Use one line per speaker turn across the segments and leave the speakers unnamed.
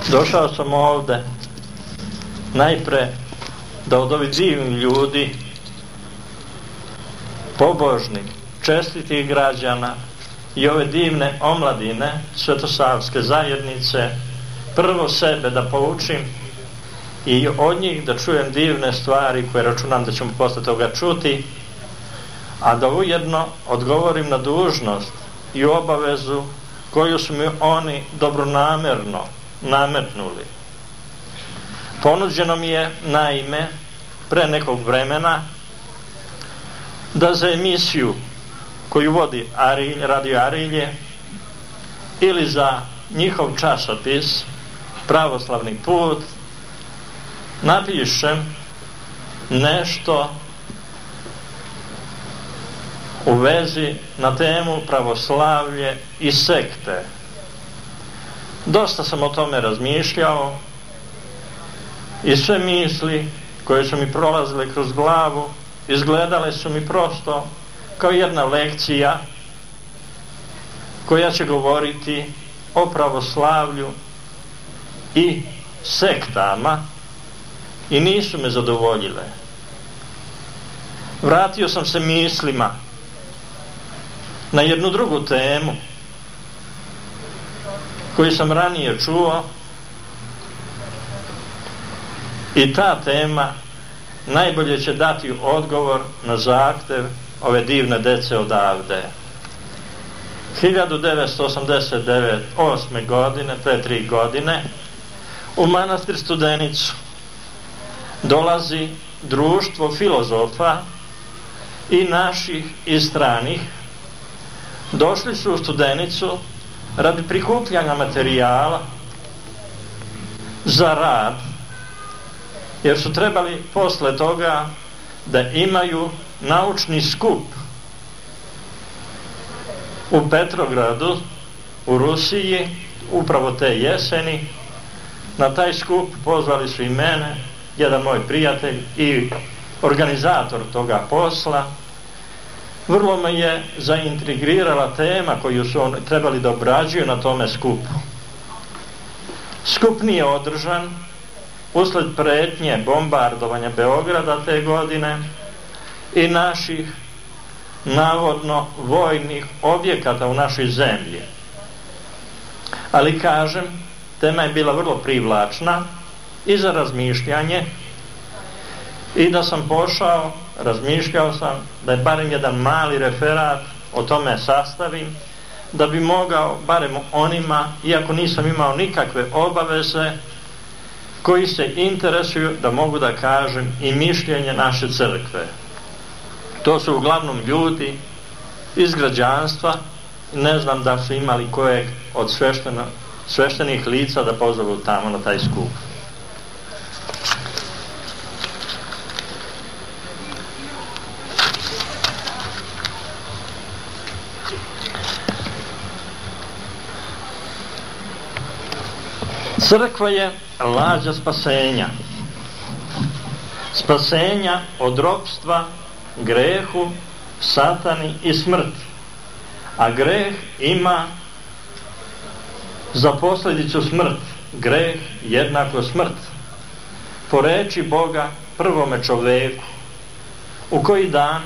Došao sam ovde najpre da od ovih divnih ljudi, pobožnih, čestitih građana i ove divne omladine Svetosavske zajednice prvo sebe da poučim i od njih da čujem divne stvari koje računam da ćemo posle toga čuti, a da ujedno odgovorim na dužnost i obavezu koju su mi oni dobronamerno nametnuli. Ponuđeno mi je, naime, pre nekog vremena da za emisiju koju vodi Radio Arilje ili za njihov časopis Pravoslavni put napišem nešto u vezi na temu pravoslavlje i sekte. Dosta sam o tome razmišljao i sve misli koje su mi prolazile kroz glavu izgledale su mi prosto kao jedna lekcija koja će govoriti o pravoslavlju i sektama i nisu me zadovoljile. Vratio sam se mislima na jednu drugu temu koju sam ranije čuo i ta tema najbolje će dati odgovor na zahtev ove divne dece odavde. 1988. godine, pre 3 godine, u manastir Studenicu dolazi društvo filozofa i naših i stranih. Došli su u Studenicu radi prikupljanja materijala za rad, jer su trebali posle toga da imaju naučni skup u Petrogradu, u Rusiji, upravo te jeseni. Na taj skup pozvali su i mene, jedan moj prijatelj i organizator toga posla. Vrlo me je zaintrigirala tema koju su oni trebali da obrađuju na tome skupu. Skup nije održan usled pretnje bombardovanja Beograda te godine i naših navodno vojnih objekata u našoj zemlji. Ali kažem, tema je bila vrlo privlačna i za razmišljanje, i da sam pošao, razmišljao sam da je barem jedan mali referat o tome sastavim, da bi mogao barem onima, iako nisam imao nikakve obaveze, koji se interesuju, da mogu da kažem i mišljenje naše crkve. To su uglavnom ljudi iz građanstva, ne znam da su imali kojeg od sveštenih lica da pozovu tamo na taj skup. Crkva je lađa spasenja. Spasenja od ropstva, grehu, satani i smrti. A greh ima za posledicu smrt. Greh jednako smrt. Po reči Boga prvome čoveku, u koji dan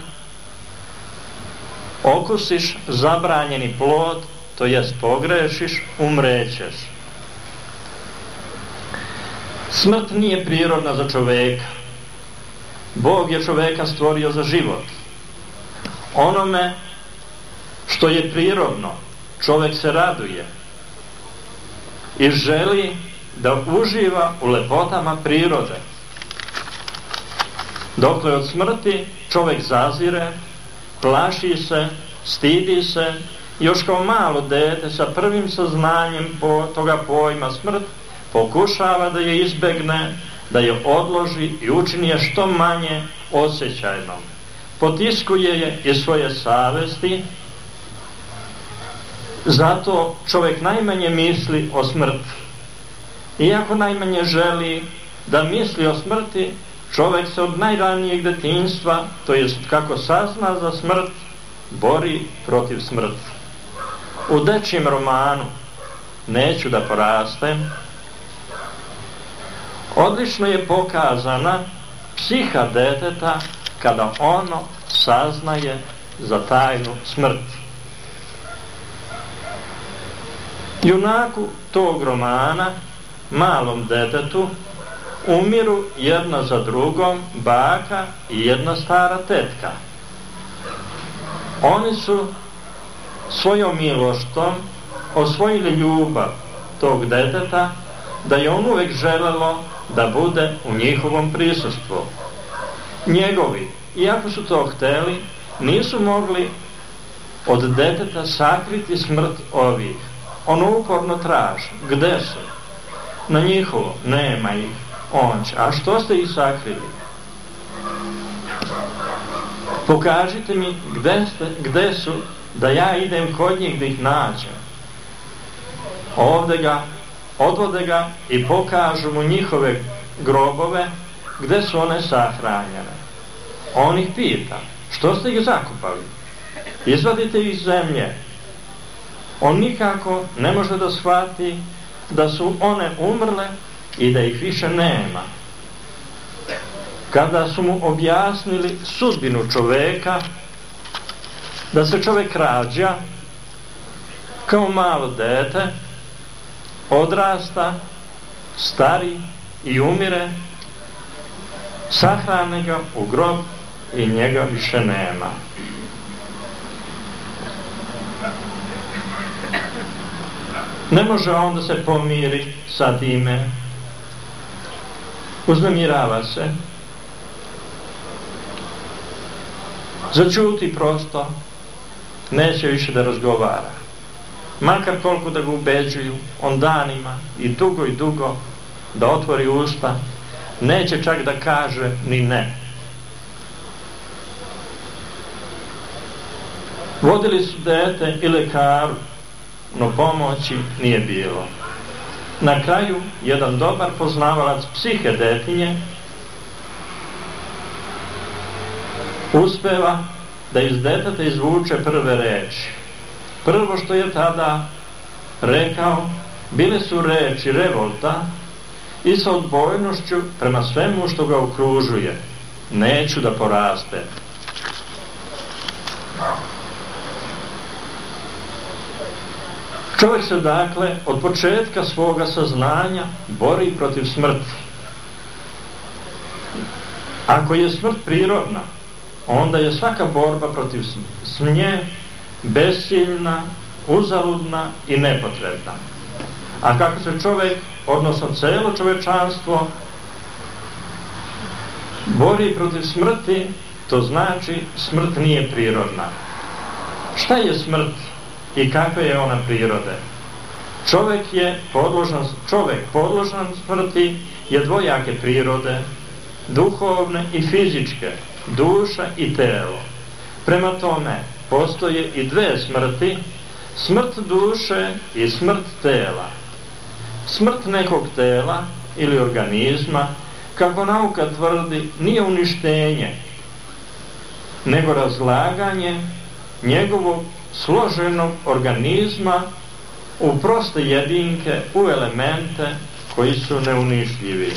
okusiš zabranjeni plod, to jest pogrešiš, umrećeš. Smrt nije prirodna za čoveka. Bog je čoveka stvorio za život. Onome što je prirodno, čovek se raduje i želi da uživa u lepotama prirode. Dokle od smrti čovek zazire, plaši se, stidi se, još kao malo dete sa prvim saznanjem toga pojma smrt pokušava da je izbegne, da je odloži i učini je što manje osjećajnom. Potiskuje je iz svoje savesti, zato čovjek najmanje misli o smrti. Iako najmanje želi da misli o smrti, čovjek se od najranijeg detinjstva, to jest kako sazna za smrt, bori protiv smrti. U dečjem romanu Neću da porastem Odlično je pokazana psiha deteta kada ono saznaje za tajnu smrti. Junaku tog romana, malom detetu, umiru jedna za drugom baka i jedna stara tetka. Oni su svojom miloštom osvojili ljubav tog deteta, da je on uvek želelo da bude u njihovom prisustvu. Njegovi, iako su to hteli, nisu mogli od deteta sakriti smrt ovih. Ono uporno traži. Gde su? Na njihovo. Nema ih. On će. A što ste ih sakrili? Pokažite mi gde su, da ja idem kod njih da ih nađem. Ovde odvode ga i pokažu mu njihove grobove gde su one sahranjene. On ih pita, što ste ih zakopali? Izvadite ih iz zemlje. On nikako ne može da shvati da su one umrle i da ih više nema. Kada su mu objasnili sudbinu čoveka, da se čovek rađa kao malo dete, odrasta, stari i umire, sahrane ga u grob i njega više nema. Ne može on da se pomiri sa time. Uznemirava se. Začuti prosto. Neće više da razgovara. Makar koliko da ga ubeđuju, on danima i dugo da otvori usta, neće čak da kaže ni ne. Vodili su dete i lekaru, no pomoći nije bilo. Na kraju, jedan dobar poznavalac psihe detinje uspeva da iz deteta izvuče prve reči. Prvo što je tada rekao, bile su reči revolta i sa odbojnošću prema svemu što ga okružuje. Neću da porastem. Čovjek se dakle od početka svoga saznanja bori protiv smrti. Ako je smrt prirodna, onda je svaka borba protiv nje besiljna, uzaludna i nepotrebna. A kako se čovjek, odnosno celo čovečanstvo, bori protiv smrti, to znači smrt nije prirodna. Šta je smrt i kakve je ona prirode? Čovjek podložan smrti je dvojake prirode, duhovne i fizičke, duša i telo. Prema tome, postoje i dve smrti, smrt duše i smrt tela. Smrt nekog tela ili organizma, kako nauka tvrdi, nije uništenje, nego razlaganje njegovog složenog organizma u proste jedinke, u elemente koji su neuništljivi.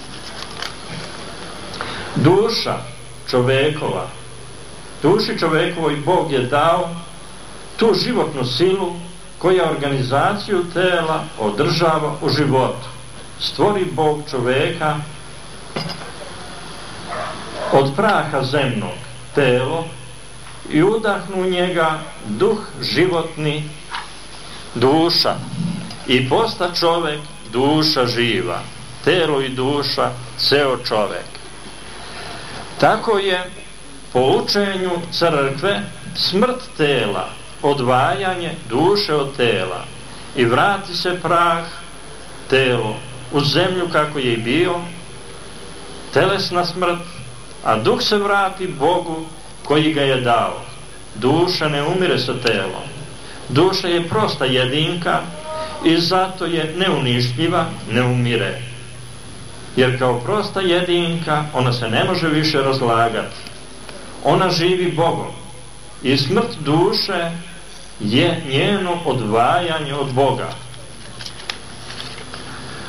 Duša čovekova, duši čovekovoj Bog je dao tu životnu silu koja organizaciju tela održava u životu. Stvori Bog čoveka od praha zemnog, telo, i udahnu njega duh životni, duša, i posta čovek duša živa, telo i duša, ceo čovek. Tako je po učenju crkve smrt tela, odvajanje duše od tela, i vrati se prah, telo, u zemlju kako je i bio, telesna smrt, a duh se vrati Bogu koji ga je dao. Duša ne umire sa telom. Duša je prosta jedinka i zato je neuništljiva, ne umire. Jer kao prosta jedinka ona se ne može više razlagati. Ona živi Bogom i smrt duše je njeno odvajanje od Boga.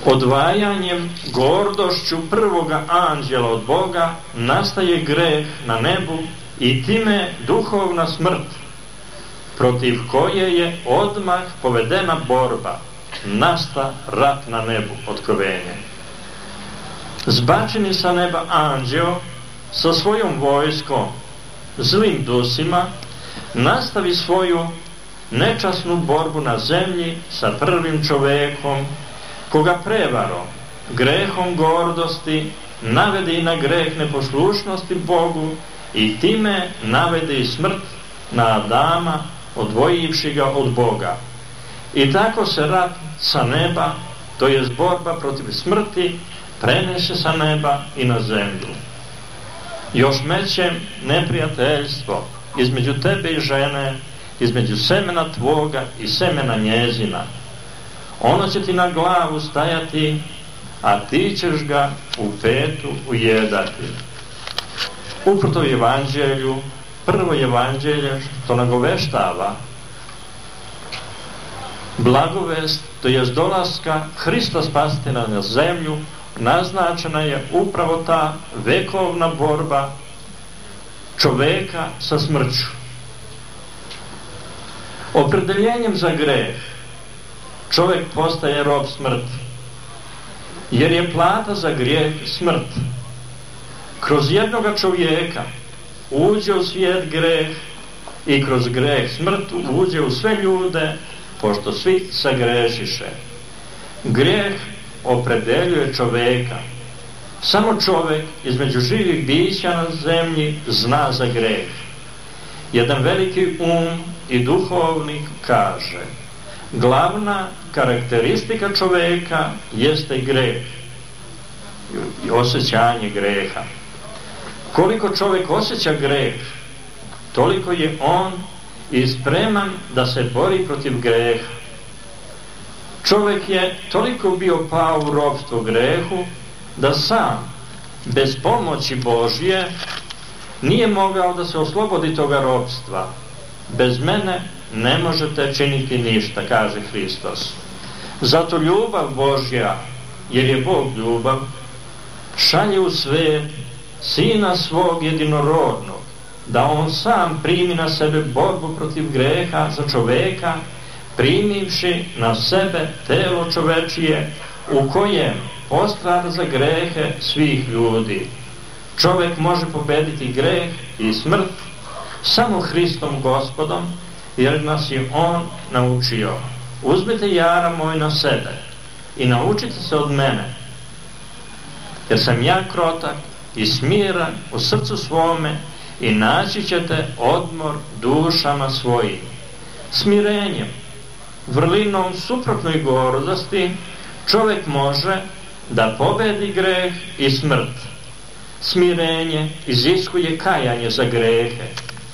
Odvajanjem, gordošću prvoga anđela od Boga nastaje greh na nebu i time duhovna smrt, protiv koje je odmah povedena borba, nasta rat na nebu, Otkrovenje. Zbačeni sa neba anđeo sa svojom vojskom, zlim dusima, nastavi svoju nečasnu borbu na zemlji sa prvim čovekom, koga prevarom, grehom gordosti navede i na greh neposlušnosti Bogu i time navede i smrt na Adama, odvojivši ga od Boga. I tako se rat sa neba, to je borba protiv smrti, prenese sa neba i na zemlju. Još meće neprijateljstvo između tebe i žene, između semena tvoga i semena njezina. Ono će ti na glavu stajati, a ti ćeš ga u petu ujedati. Uprto evanđelju, prvo evanđelje što nagoveštava blagovest, to je dolaska Hrista Spasitelja na zemlju, naznačena je upravo ta vekovna borba čoveka sa smrću. Opredeljenjem za greh čovjek postaje rob smrti, jer je plata za grijeh smrt. Kroz jednoga čovjeka uđe u svijet greh i kroz greh smrt uđe u sve ljude, pošto svi sagrešiše. Grijeh opredeljuje čovjeka. Samo čovjek između živih bića na zemlji zna za greh. Jedan veliki i duhovnik kaže: glavna karakteristika čovjeka jeste greh i osjećanje greha. Koliko čovjek osjeća greh, toliko je on i spreman da se bori protiv greha. Čovjek je toliko bio pao u ropstvo grehu da sam, bez pomoći Božje, nije mogao da se oslobodi toga ropstva. Bez mene ne možete činiti ništa, kaže Hristos. Zato ljubav Božja, jer je Bog ljubav, šalje u svijet Sina svog jedinorodnog, da on sam primi na sebe borbu protiv greha za čoveka, primivši na sebe telo čovečije u kojem postrada za grehe svih ljudi. Čovjek može pobediti greh i smrt samo Hristom Gospodom, jer nas je on naučio: uzmite jara moj na sebe i naučite se od mene, jer sam ja krotak i smiran u srcu svome, i naći ćete odmor dušama svojim. Smirenjem, vrlinom suprotnoj gordosti, čovjek može da pobedi greh i smrt. Smirenje iziskuje kajanje za grehe.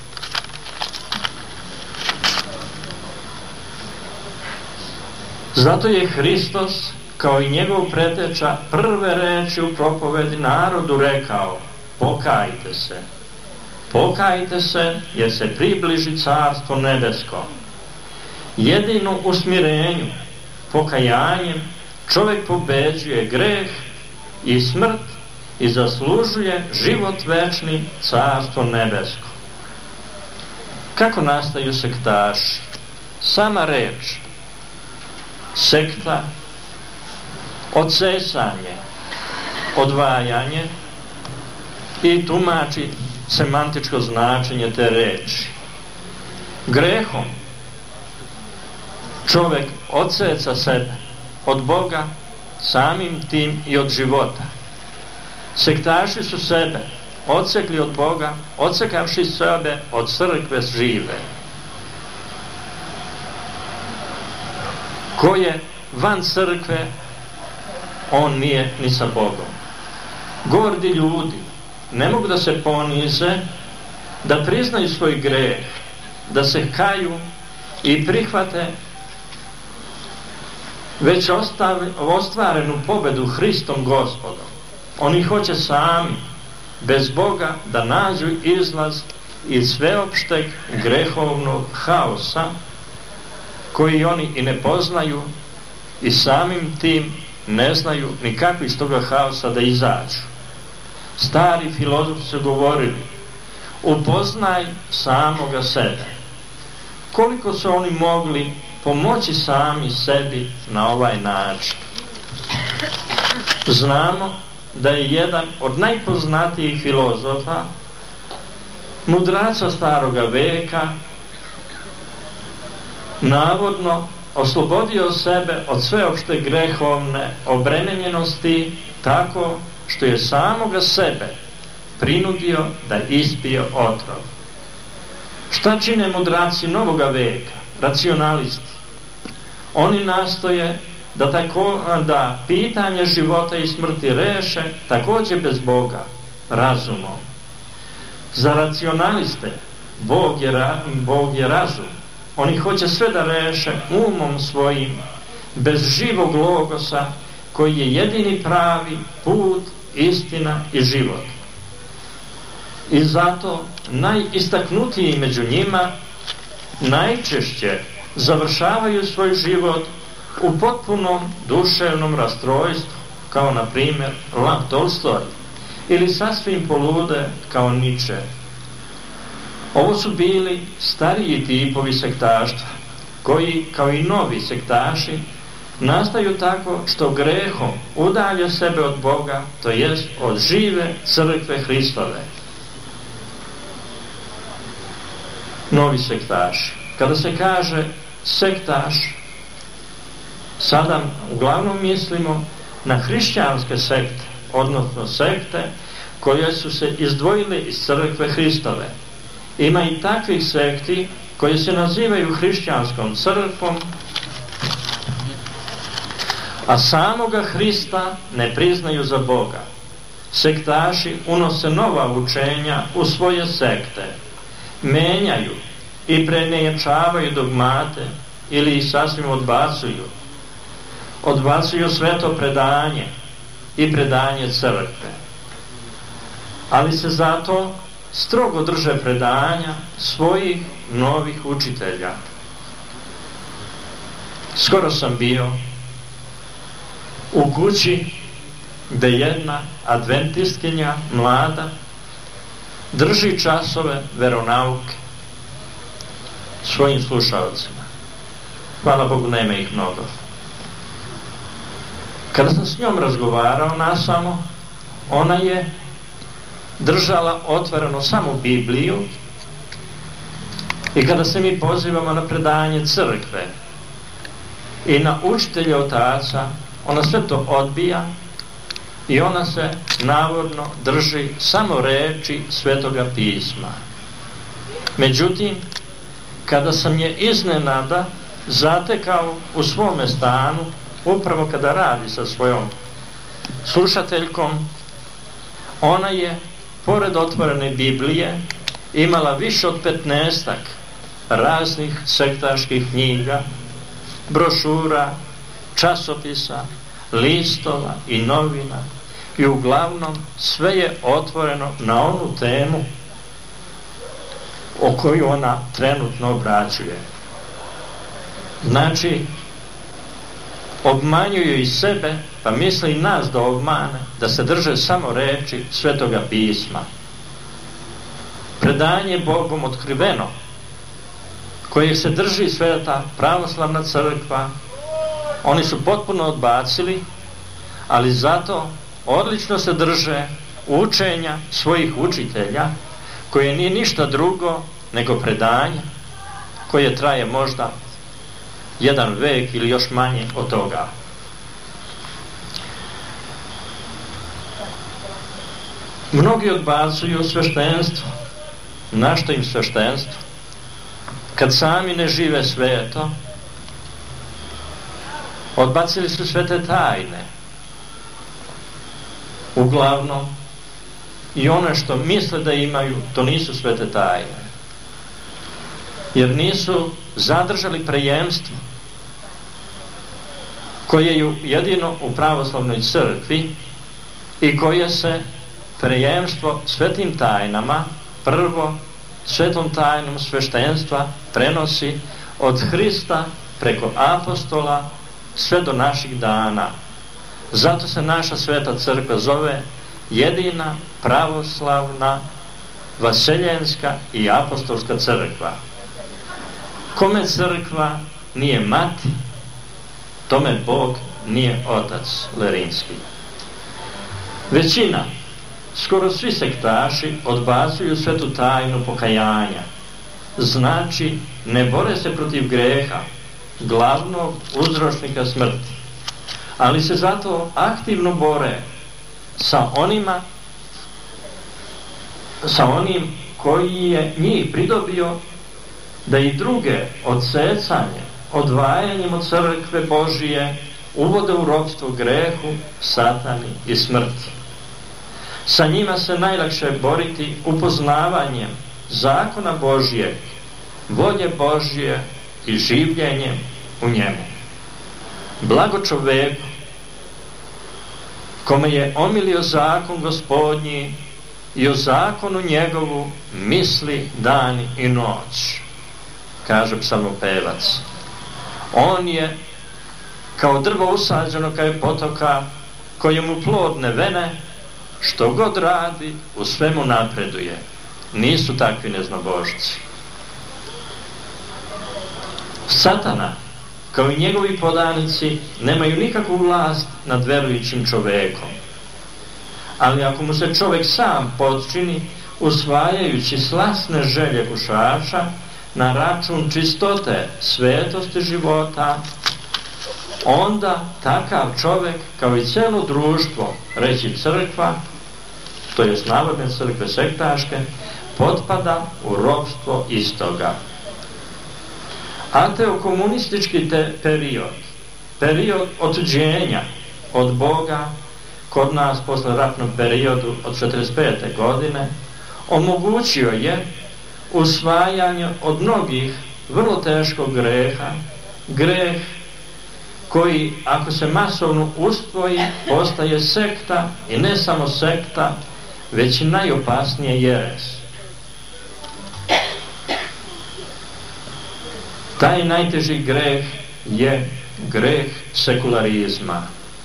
Zato je Hristos, kao i njegov preteča, prve reči u propovedi narodu rekao: pokajte se. Pokajte se, jer se približi carstvo nebesko. Jedino u smirenju, pokajanjem, čovjek pobeđuje greh i smrt i zaslužuje život večni, carstvo nebesko. Kako nastaju sektaši? Sama reč sekta, odsesanje, odvajanje, i tumači semantičko značenje te reči. Grehom čovjek odseca sebe od Boga, samim tim i od života. Sektaši su sebe odsekli od Boga, odsekavši sebe od crkve žive. Ko je van crkve, on nije ni sa Bogom. Gordi ljudi ne mogu da se ponize, da priznaju svoj greh, da se kaju i prihvate već ostvarenu pobedu Hristom Gospodom. Oni hoće sami, bez Boga, da nađu izlaz iz sveopšteg grehovnog haosa koji oni i ne poznaju, i samim tim ne znaju ni kako iz toga haosa da izađu. Stari filozofi su govorili: upoznaj samoga sebe. Koliko su oni mogli pomoći sami sebi na ovaj način? Znamo da je jedan od najpoznatijih filozofa, mudraca staroga veka, navodno oslobodio sebe od sveopšte grehovne obremenjenosti tako što je samoga sebe prinudio da ispije otrov. Šta čine mudraci novoga veka, racionalisti? Oni nastoje da pitanje života i smrti reše također bez Boga, razumom. Za racionaliste Bog je razum. Oni hoće sve da reše umom svojim, bez živog logosa koji je jedini pravi put, istina i život. I zato najistaknutiji među njima najčešće završavaju svoj život u potpunom duševnom rastrojstvu, kao na primjer Lev Tolstoj, ili sasvim polude kao Nietzsche. Ovo su bili stariji tipovi sektaštva, koji, kao i novi sektaši, nastaju tako što grehom udalje sebe od Boga, to jest od žive crkve Hristove. Novi sektaši. Kada se kaže sektaš, sada uglavnom mislimo na hrišćanske sekte, odnosno sekte koje su se izdvojile iz crkve Hristove. Ima i takvih sekti koje se nazivaju hrišćanskom crkvom, a samoga Hrista ne priznaju za Boga. Sektaši unose nova učenja u svoje sekte, menjaju i prenejačavaju dogmate ili ih sasvim odbacuju. Odbacuju sveto predanje i predanje crkve, ali se zato strogo drže predanja svojih novih učitelja. Skoro sam bio u kući gde jedna adventistkinja mlada drži časove veronauke svojim slušalcima. Hvala Bogu, nema ih mnogo. Kada sam s njom razgovarao nasamo, ona je držala otvoreno samo Bibliju, i kada se mi pozivamo na predanje crkve i na učitelje otaca, ona sve to odbija i ona se navodno drži samo reči Svetoga pisma. Međutim, kada sam je iznenada zatekao u svome stanu, upravo kada radi sa svojom slušateljkom, ona je pored otvorene Biblije imala više od 15 raznih sektaških knjiga, brošura, časopisa, listova i novina, i uglavnom sve je otvoreno na onu temu o koju ona trenutno obraćuje. Znači, obmanjuju i sebe, pa misle i nas da obmane, da se drže samo reči Svetoga pisma. Predanje Bogom otkriveno, koje se drži sveta pravoslavna crkva, oni su potpuno odbacili, ali zato odlično se drže učenja svojih učitelja, koje nije ništa drugo nego predanje koje traje možda 1 vek ili još manje od toga. Mnogi odbacuju sveštenstvo. Na što im sveštenstvo? Kad sami ne žive sveto, odbacili su svete tajne. Uglavnom, i one što misle da imaju, to nisu svete tajne. Jer nisu zadržali prejemstvo koje je jedino u pravoslavnoj crkvi i koje se prejemstvo svetim tajnama, prvo svetom tajnom sveštenstva, prenosi od Hrista preko apostola sve do naših dana. Zato se naša sveta crkva zove jedina pravoslavna vaseljenska i apostolska crkva. Kome crkva nije mati, tome Bog nije otac Lerinski. Većina, skoro svi sektaši odbacuju svetu tajnu pokajanja. Znači, ne bore se protiv greha, glavnog uzročnika smrti, ali se zato aktivno bore sa onim koji je njih pridobio da i druge odsecanjem, odvajanjem od crkve Božije uvode u ropstvo grehu, satani i smrti. Sa njima se najlakše boriti upoznavanjem zakona Božije, volje Božije i življenjem u njemu. Blago čoveku kome je omilio zakon Gospodnji i o zakonu njegovu misli dan i noć, kaže psalmopevac. On je kao drvo usađeno kraj potoka, kojemu plodne vene, što god radi, u svemu napreduje. Nisu takvi neznabošci. Satana, kao i njegovi podanici, nemaju nikakvu vlast nad verujućim čovekom. Ali ako mu se čovek sam potčini, usvajajući slasne želje kušača na račun čistote, svetosti života, onda takav čovek, kao i celo društvo, reći crkva, to jest navodne crkve sektaške, potpada u ropstvo istoga. Ateo-komunistički period otuđenja od Boga kod nas posle ratnog periodu od 45. godine omogućio je usvajanje od mnogih vrlo teškog greha, greh koji, ako se masovno usvoji, postaje sekta, i ne samo sekta, već i najopasnije jeres. Taj najteži greh je greh sekularizma.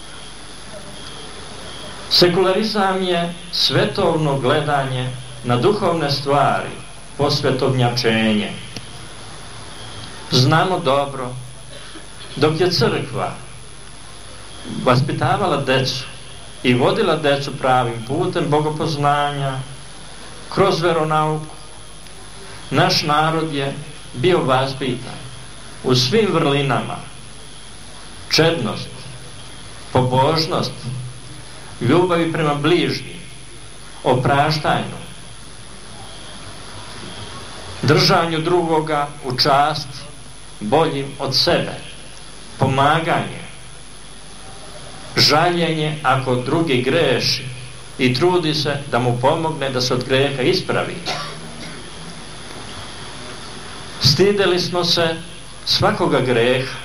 Sekularizam je svetovno gledanje na duhovne stvari, posvetovnjačenje. Znamo dobro, dok je crkva vaspitavala decu i vodila decu pravim putem bogopoznanja, kroz veronauku, naš narod je bio vaspitan u svim vrlinama: čednost, pobožnost, ljubavi prema bližnjim, opraštanju, držanju drugoga u čast boljim od sebe, pomaganje, žaljenje ako drugi greši i trudi se da mu pomogne da se od greha ispravi. Stideli smo se svakoga greha.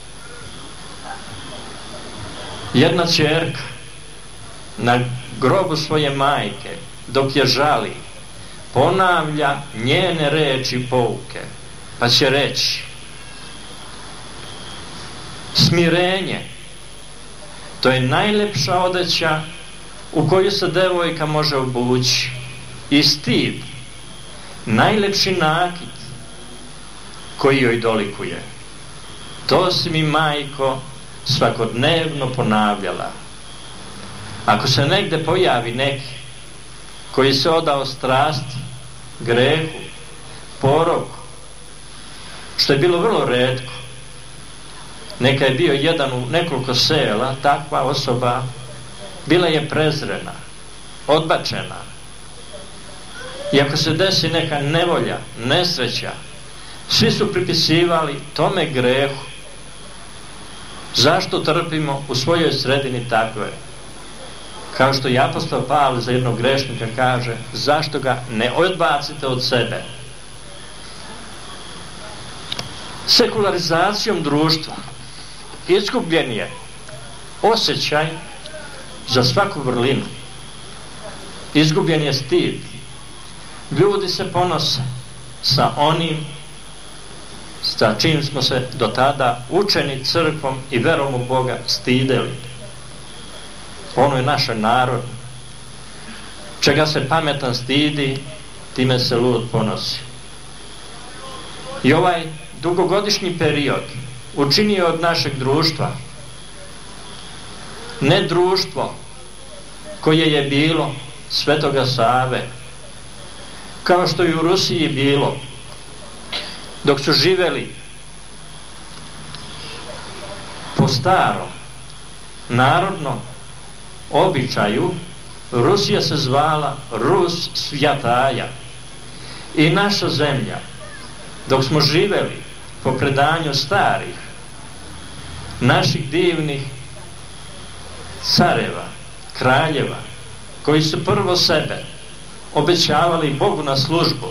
Jedna ćerka na grobu svoje majke, dok je žali, ponavlja njene reči pouke, pa će reći: smirenje, to je najlepša odeća u koju se devojka može obući, i stid, najlepši nakit koji joj dolikuje. To si mi, majko, svakodnevno ponavljala. Ako se negde pojavi neki koji se odao strasti, grehu, poroku, što je bilo vrlo retko, neka je bio jedan u nekoliko sela, takva osoba bila je prezrena, odbačena. I ako se desi neka nevolja, nesreća, svi su pripisivali tome grehu. Zašto trpimo u svojoj sredini takve? Kao što i apostol Pavle za jednog grešnika kaže: zašto ga ne odbacite od sebe? Sekularizacijom društva izgubljen je osjećaj za svaku vrlinu. Izgubljen je stid. Ljudi se ponose sa onim sa čim smo se do tada učeni crkvom i verom u Boga stideli. Ono je naše narod. Čega se pametan stidi, time se lud ponosi. I ovaj dugogodišnji period učinio od našeg društva ne društvo koje je bilo Svetoga Save, kao što i u Rusiji bilo dok su živeli po starom narodnom običaju. Rusija se zvala Rus Svjataja. I naša zemlja, dok smo živeli po predanju starih naših divnih careva, kraljeva, koji su prvo sebe obećavali Bogu na službu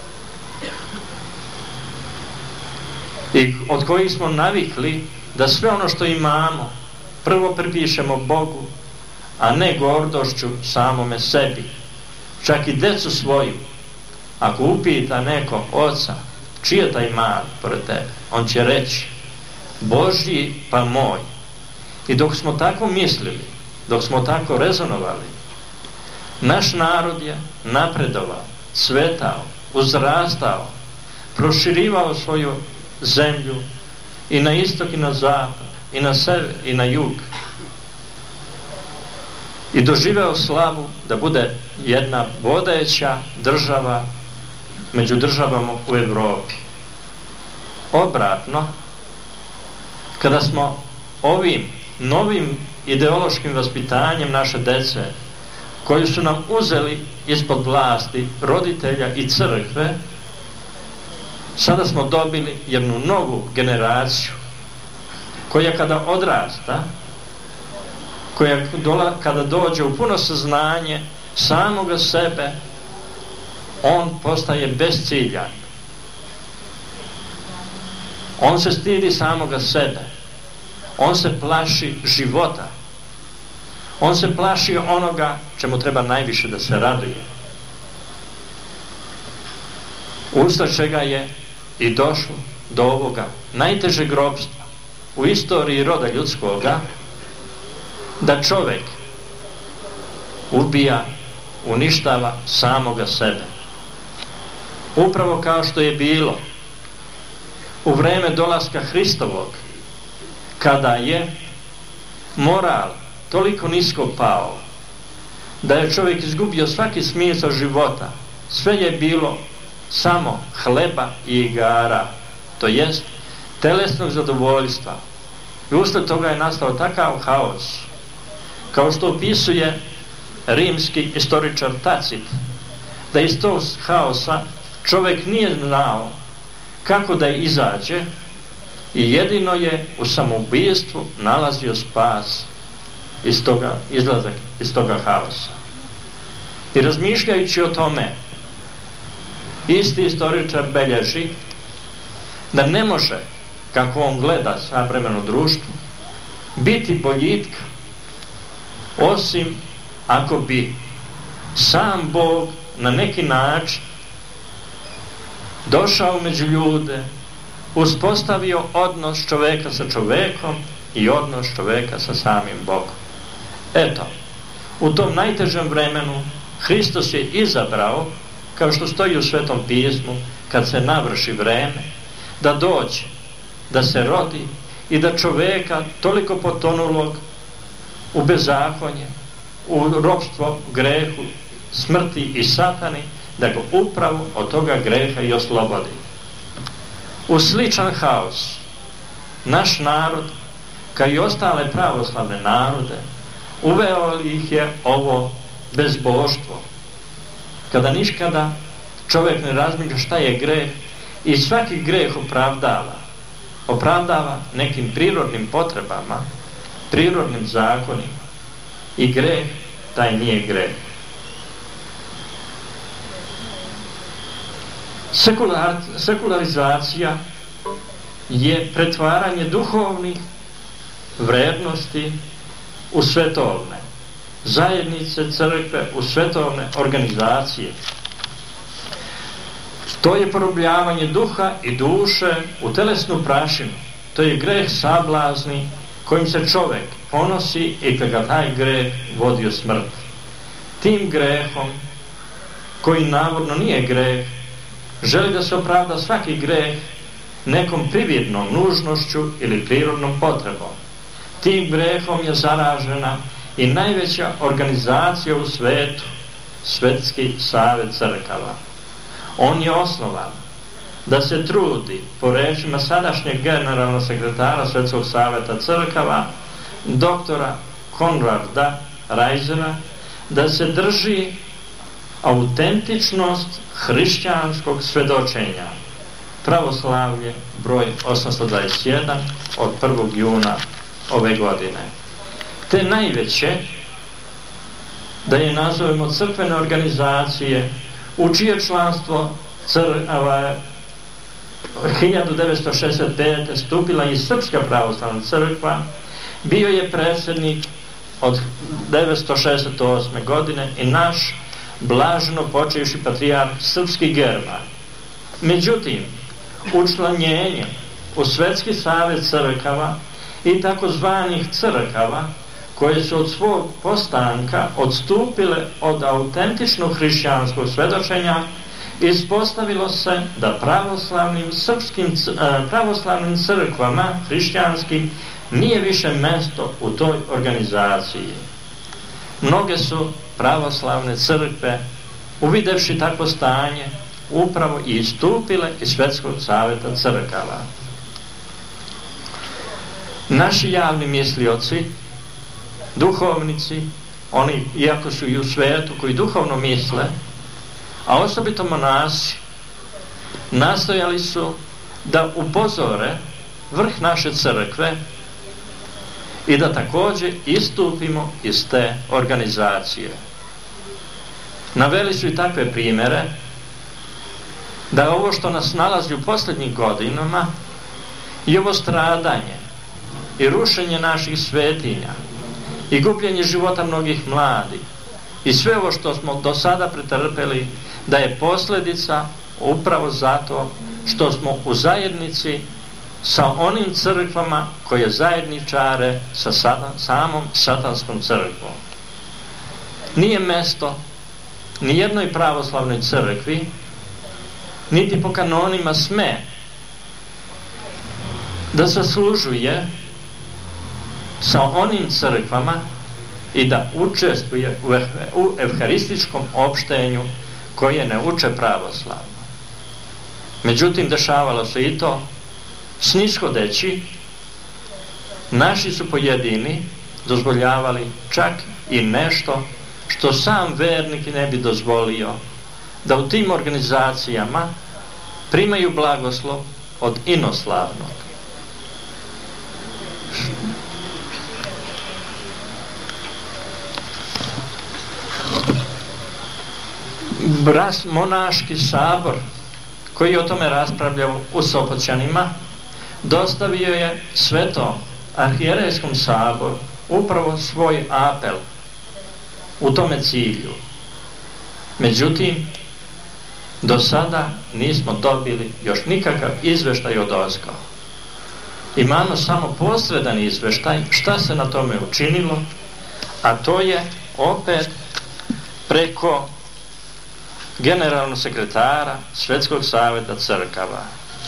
i od kojih smo navikli da sve ono što imamo prvo pripišemo Bogu, a ne gordošću samome sebi. Čak i decu svoju, ako upita neko oca, čiji je taj mali pored tebe, on će reći Božji pa moj. I dok smo tako mislili, dok smo tako rezonovali, naš narod je napredovao, cvetao, uzrastao, proširivao svoju zemlju i na istok i na zapad, i na sever i na jug, i doživeo slavu da bude jedna vodeća država među državama u Evropi. Obratno, kada smo ovim novim ideološkim vaspitanjem naše dece, koju su nam uzeli ispod vlasti roditelja i crkve, sada smo dobili jednu novu generaciju koja kada odrasta, koja kada dođe u puno saznanje samoga sebe, on postaje bezciljan. On se stidi samoga sebe. On se plaši života. On se plaši onoga čemu treba najviše da se raduje. Usled čega je i došlo do ovoga najtežeg ropstva u istoriji roda ljudskoga, da čovjek ubija, uništava samoga sebe. Upravo kao što je bilo u vreme dolaska Hristovog, kada je moral toliko nisko pao da je čovjek izgubio svaki smisao života. Sve je bilo samo hleba i igara, to jest telesnog zadovoljstva. I usled toga je nastao takav haos, kao što opisuje rimski istoričar Tacit, da iz tog haosa čovjek nije znao kako da izađe i jedino je u samoubistvu nalazio spas izlazak iz toga haosa. I razmišljajući o tome, isti istoričar belježi da ne može, kako on gleda savremeno društvo, biti boljitka osim ako bi sam Bog na neki način došao među ljude, uspostavio odnos čoveka sa čovekom i odnos čoveka sa samim Bogom. Eto, u tom najtežem vremenu Hristos je izabrao, kao što stoji u Svetom pismu, kad se navrši vreme, da dođe, da se rodi i da čoveka toliko potonulog u bezakonje, u ropstvo, grehu, smrti i satani, da ga upravo od toga greha i oslobodi. U sličan haos naš narod, kao i ostale pravoslavne narode, uveo ih je ovo bezbožstvo, kada niškada čovjek ne razmišlja šta je greh i svaki greh opravdava nekim prirodnim potrebama, prirodnim zakonima, i greh taj nije greh. Sekularizacija je pretvaranje duhovnih vrednosti u svetovne zajednice, crkve, u svetovne organizacije. To je porobljavanje duha i duše u telesnu prašinu. To je greh sablazni kojim se čovjek ponosi i kada taj greh vodi u smrt. Tim grehom, koji navodno nije greh, želi da se opravda svaki greh nekom prividnom nužnošću ili prirodnom potrebom. Tim grehom je zaražena i najveća organizacija u svetu, Svetski savet crkava. On je osnovan da se trudi, po rečima sadašnjeg generalnog sekretara Svetskog saveta crkava, doktora Konrada Reisena, da se drži autentičnost hrišćanskog svedočenja. Pravoslavlje, broj 821 od 1. juna ove godine. Te najveće, da je nazovemo crkvene organizacije, u čije članstvo 1965. stupila i Srpska pravoslavna crkva, bio je predsjednik od 1968. godine i naš blaženo počivši patrijarh srpski German. Međutim, učlanjenje u Svetski savet crkava i takozvanih crkava, koje su od svog postanka odstupile od autentičnog hrišćanskog svedočenja, ispostavilo se da pravoslavnim crkvama hrišćanskim nije više mesto u toj organizaciji. Mnoge su pravoslavne crkve, uvidevši takvo stanje, upravo i istupile iz Svetskog saveta crkava. Naši javni mislioci, duhovnici, oni, iako su i u svetu koji duhovno misle, a osobito monasi, nastojali su da upozore vrh naše crkve i da također istupimo iz te organizacije. Naveli su i takve primjere da ovo što nas nalazi u posljednjih godinama i ovo stradanje i rušenje naših svetinja i gubljenje života mnogih mladih i sve ovo što smo do sada pretrpeli, da je posljedica upravo zato što smo u zajednici sa onim crkvama koje zajedničare sa samom satanskom crkvom. Nije mesto ni jednoj pravoslavnoj crkvi, niti po kanonima sme da zaslužuje sa onim crkvama i da učestvuje u evharističkom opštenju koje ne uče pravoslavno. Međutim, dešavalo se i to, snishodeći, naši su pojedini dozvoljavali čak i nešto što sam vernik ne bi dozvolio, da u tim organizacijama primaju blagoslov od inoslavnog. Monaški sabor, koji o tome raspravljao u Sopoćanima, dostavio je Svetom arhijerejskom saboru upravo svoj apel u tome cilju. Međutim, do sada nismo dobili još nikakav izveštaj od ozgo. Imamo samo posredan izveštaj šta se na tome učinilo, a to je opet preko generalnog sekretara Svetskog saveta crkava.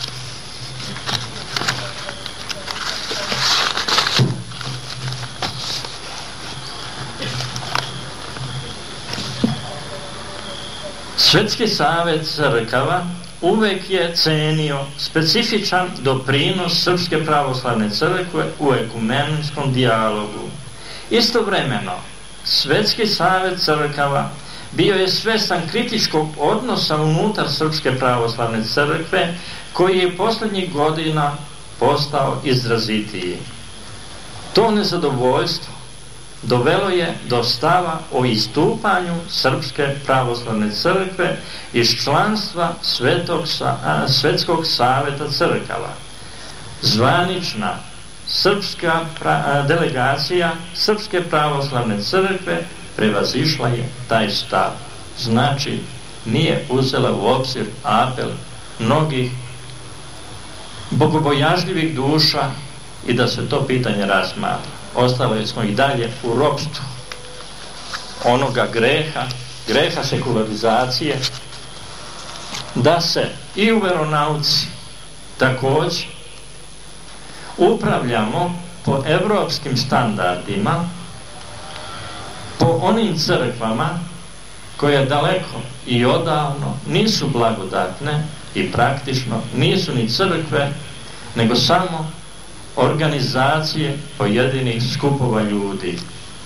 Svetski savet crkava uvek je cenio specifičan doprinos Srpske pravoslavne crkve u ekumenskom dijalogu. Istovremeno, Svetski savet crkava bio je svestan kritičkog odnosa unutar Srpske pravoslavne crkve, koji je posljednjih godina postao izrazitiji. To nezadovoljstvo dovelo je do stava o istupanju Srpske pravoslavne crkve iz članstva Svetskog saveta crkava. Zvanična srpska delegacija Srpske pravoslavne crkve prevazišla je taj stav. Znači, nije uzela u obzir apel mnogih bogobojažljivih duša i da se to pitanje razmatra. ostali smo i dalje u ropstvu onoga greha sekularizacije, da se i u veronauci također upravljamo po evropskim standardima, po onim crkvama koje daleko i odavno nisu blagodatne i praktično nisu ni crkve, nego samo organizacije pojedinih skupova ljudi.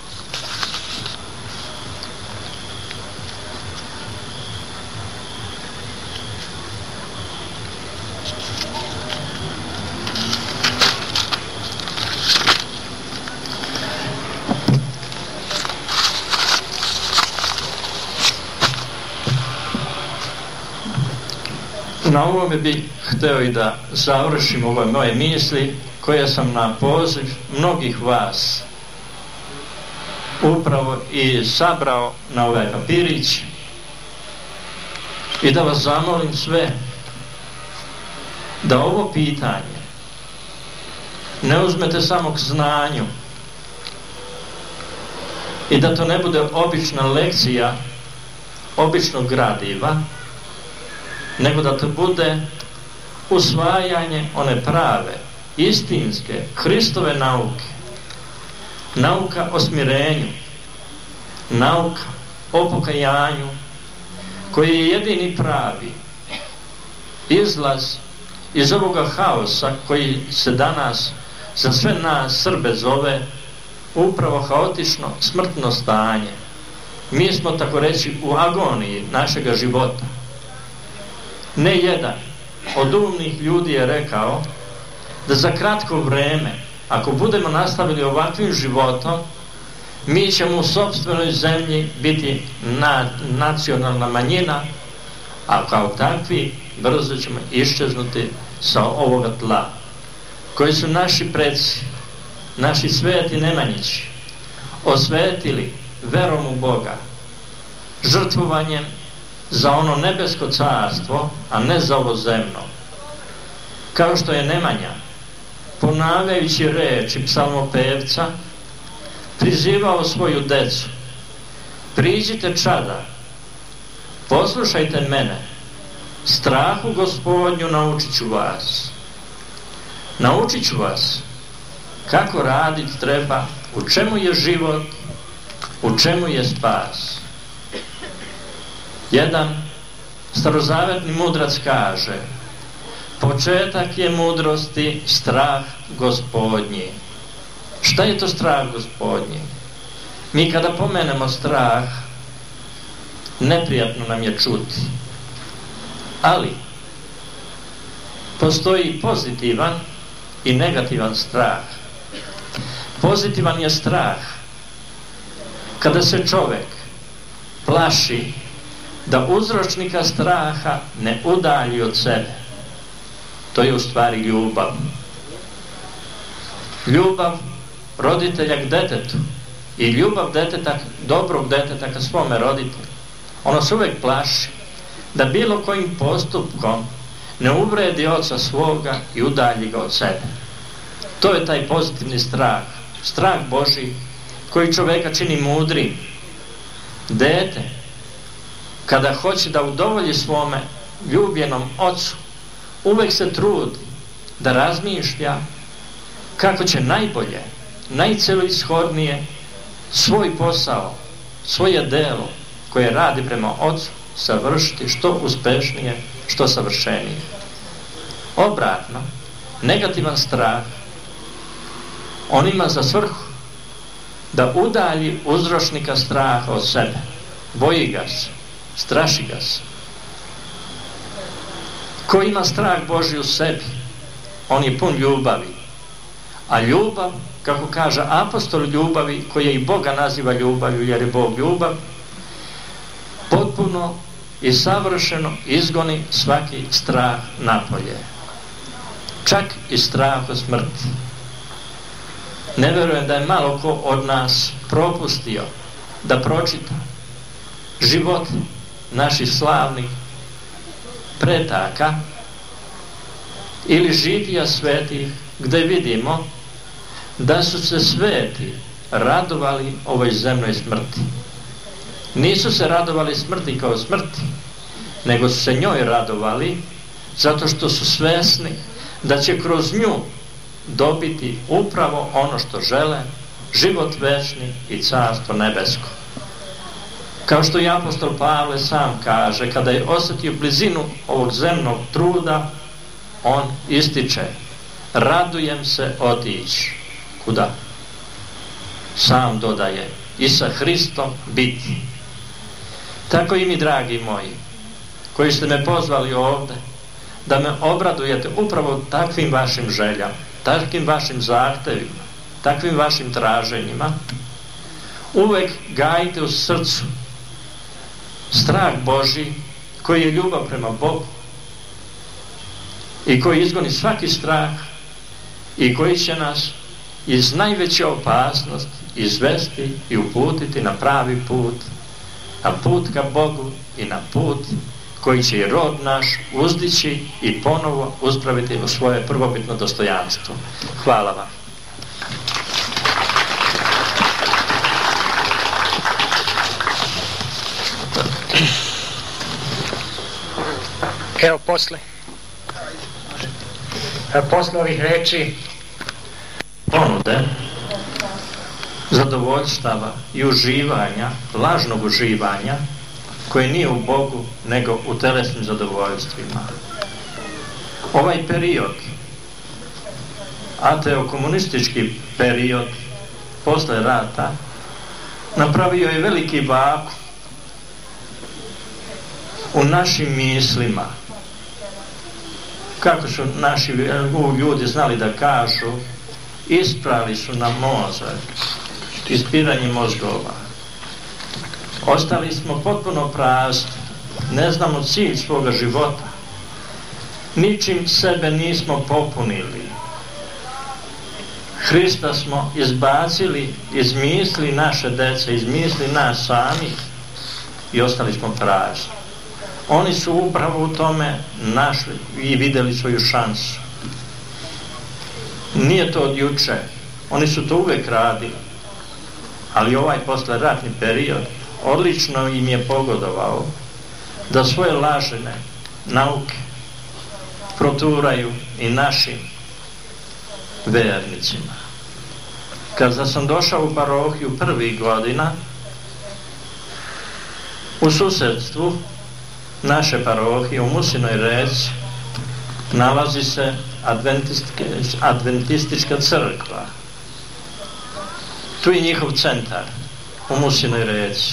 Na ovome bih hteo i da završim ove moje misli koje sam na poziv mnogih vas upravo i sabrao na ovaj papirić, i da vas zamolim sve da ovo pitanje ne uzmete samo k znanju i da to ne bude obična lekcija običnog gradiva, nego da to bude usvajanje one prave, istinske, Hristove nauke, nauka o smirenju, nauka o pokajanju, koji je jedini pravi izlaz iz ovoga haosa koji se danas za sve nas Srbe zove upravo haotično smrtno stanje. Mi smo, tako reći, u agoniji našega života. Ne jedan od umnih ljudi je rekao da za kratko vreme, ako budemo nastavili ovakvim životom, mi ćemo u sopstvenoj zemlji biti nacionalna manjina, a kao takvi brzo ćemo iščeznuti sa ovoga tla, koji su naši preci, naši sveti Nemanjići osvetili verom u Boga, žrtvovanjem za ono nebesko carstvo, a ne za ovo zemno. Kao što je Nemanja, ponavljajući reči psalmopevca, prizivao svoju decu: priđite čada, poslušajte mene, strahu Gospodnju naučit ću vas. Naučit ću vas kako raditi treba, u čemu je život, u čemu je spas. Jedan starozavetni mudrac kaže: početak je mudrosti strah Gospodnji. Šta je to strah Gospodnji? Mi kada pomenemo strah, neprijatno nam je čuti, ali postoji pozitivan i negativan strah. Pozitivan je strah kada se čovjek plaši da uzročnika straha ne udalji od sebe. To je u stvari ljubav. Ljubav roditelja k detetu i ljubav deteta, dobrog deteta ka svome roditelju. Ono se uvijek plaši da bilo kojim postupkom ne uvredi oca svoga i udalji ga od sebe. To je taj pozitivni strah, strah Božji koji čovjeka čini mudrim. Dete, kada hoće da udovolji svome ljubljenom ocu, uvijek se trudi da razmišlja kako će najbolje, najcelishodnije svoj posao, svoje delo koje radi prema ocu savršiti što uspešnije, što savršenije. Obratno, negativan strah, on ima za svrhu da udalji uzročnika straha od sebe. Boji ga se, straši ga se. Ko ima strah Božji u sebi, on je pun ljubavi. A ljubav, kako kaže apostol ljubavi, koji je i Boga naziva ljubavlju, jer je Bog ljubav, potpuno i savršeno izgoni svaki strah napolje. Čak i strah od smrti. Ne vjerujem da je malo ko od nas propustio da pročita život naših slavnih pretaka ili žitija svetih, gdje vidimo da su se sveti radovali ovoj zemnoj smrti. Nisu se radovali smrti kao smrti, nego su se njoj radovali zato što su svesni da će kroz nju dobiti upravo ono što žele, život večni i carstvo nebesko. Kao što i apostol Pavle sam kaže, kada je osjetio blizinu ovog zemnog truda, on ističe: radujem se otići. Kuda? Sam dodaje: i sa Hristom biti. Tako i mi, dragi moji, koji ste me pozvali ovde, da me obradujete upravo takvim vašim željama, takvim vašim zahtevima, takvim vašim traženjima. Uvek gajite u srcu strah Božji, koji je ljubav prema Bogu i koji izgoni svaki strah i koji će nas iz najveće opasnosti izvesti i uputiti na pravi put, na put ka Bogu i na put koji će i rod naš uzdići i ponovo uspraviti u svoje prvobitno dostojanstvo. Hvala vam.
Evo posle ovih reči
ponude, zadovoljstava i uživanja, lažnog uživanja, koje nije u Bogu nego u telesnim zadovoljstvima. Ovaj period, ateo-komunistički period posle rata, napravio je veliki vakuum u našim mislima. Kako su naši ljudi znali da kažu, isprali su nam mozak, ispiranje mozgova. Ostali smo potpuno prazni, ne znamo cilj svoga života, ničim sebe nismo popunili. Hrista smo izbacili iz misli naše dece, iz misli nas samih i ostali smo prazni. Oni su upravo u tome našli i vidjeli svoju šansu. Nije to od juče, oni su to uvek radili, ali ovaj posleratni period odlično im je pogodovao da svoje lažne nauke proturaju i našim vernicima. Kada sam došao u parohiju prvih godina, u susedstvu naše parohije u Musinoj Reci nalazi se adventistička crkva. Tu je njihov centar u Musinoj Reci.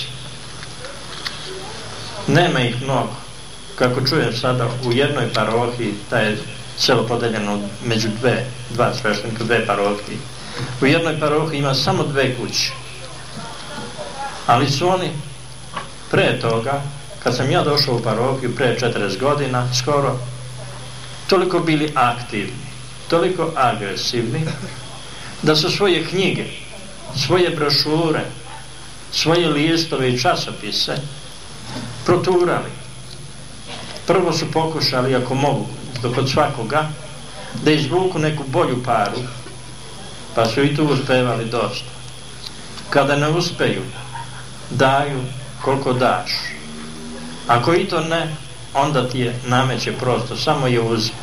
Nema ih mnogo. Kako čujem sada, u jednoj parohiji, ta je selo podeljeno među dva sveštenika, dve parohije. U jednoj parohiji ima samo 2 kuće. Ali su oni pre toga, kad sam ja došao u parohiju pre 40 godina, skoro, toliko bili aktivni, toliko agresivni, da su svoje knjige, svoje brošure, svoje listove i časopise proturali. Prvo su pokušali, ako mogu, kod svakoga, da izvuku neku bolju paru, pa su i tu uspevali dosta. Kada ne uspeju, daju koliko daš. Ako i to ne, onda ti je nameće prosto, samo je uzmi.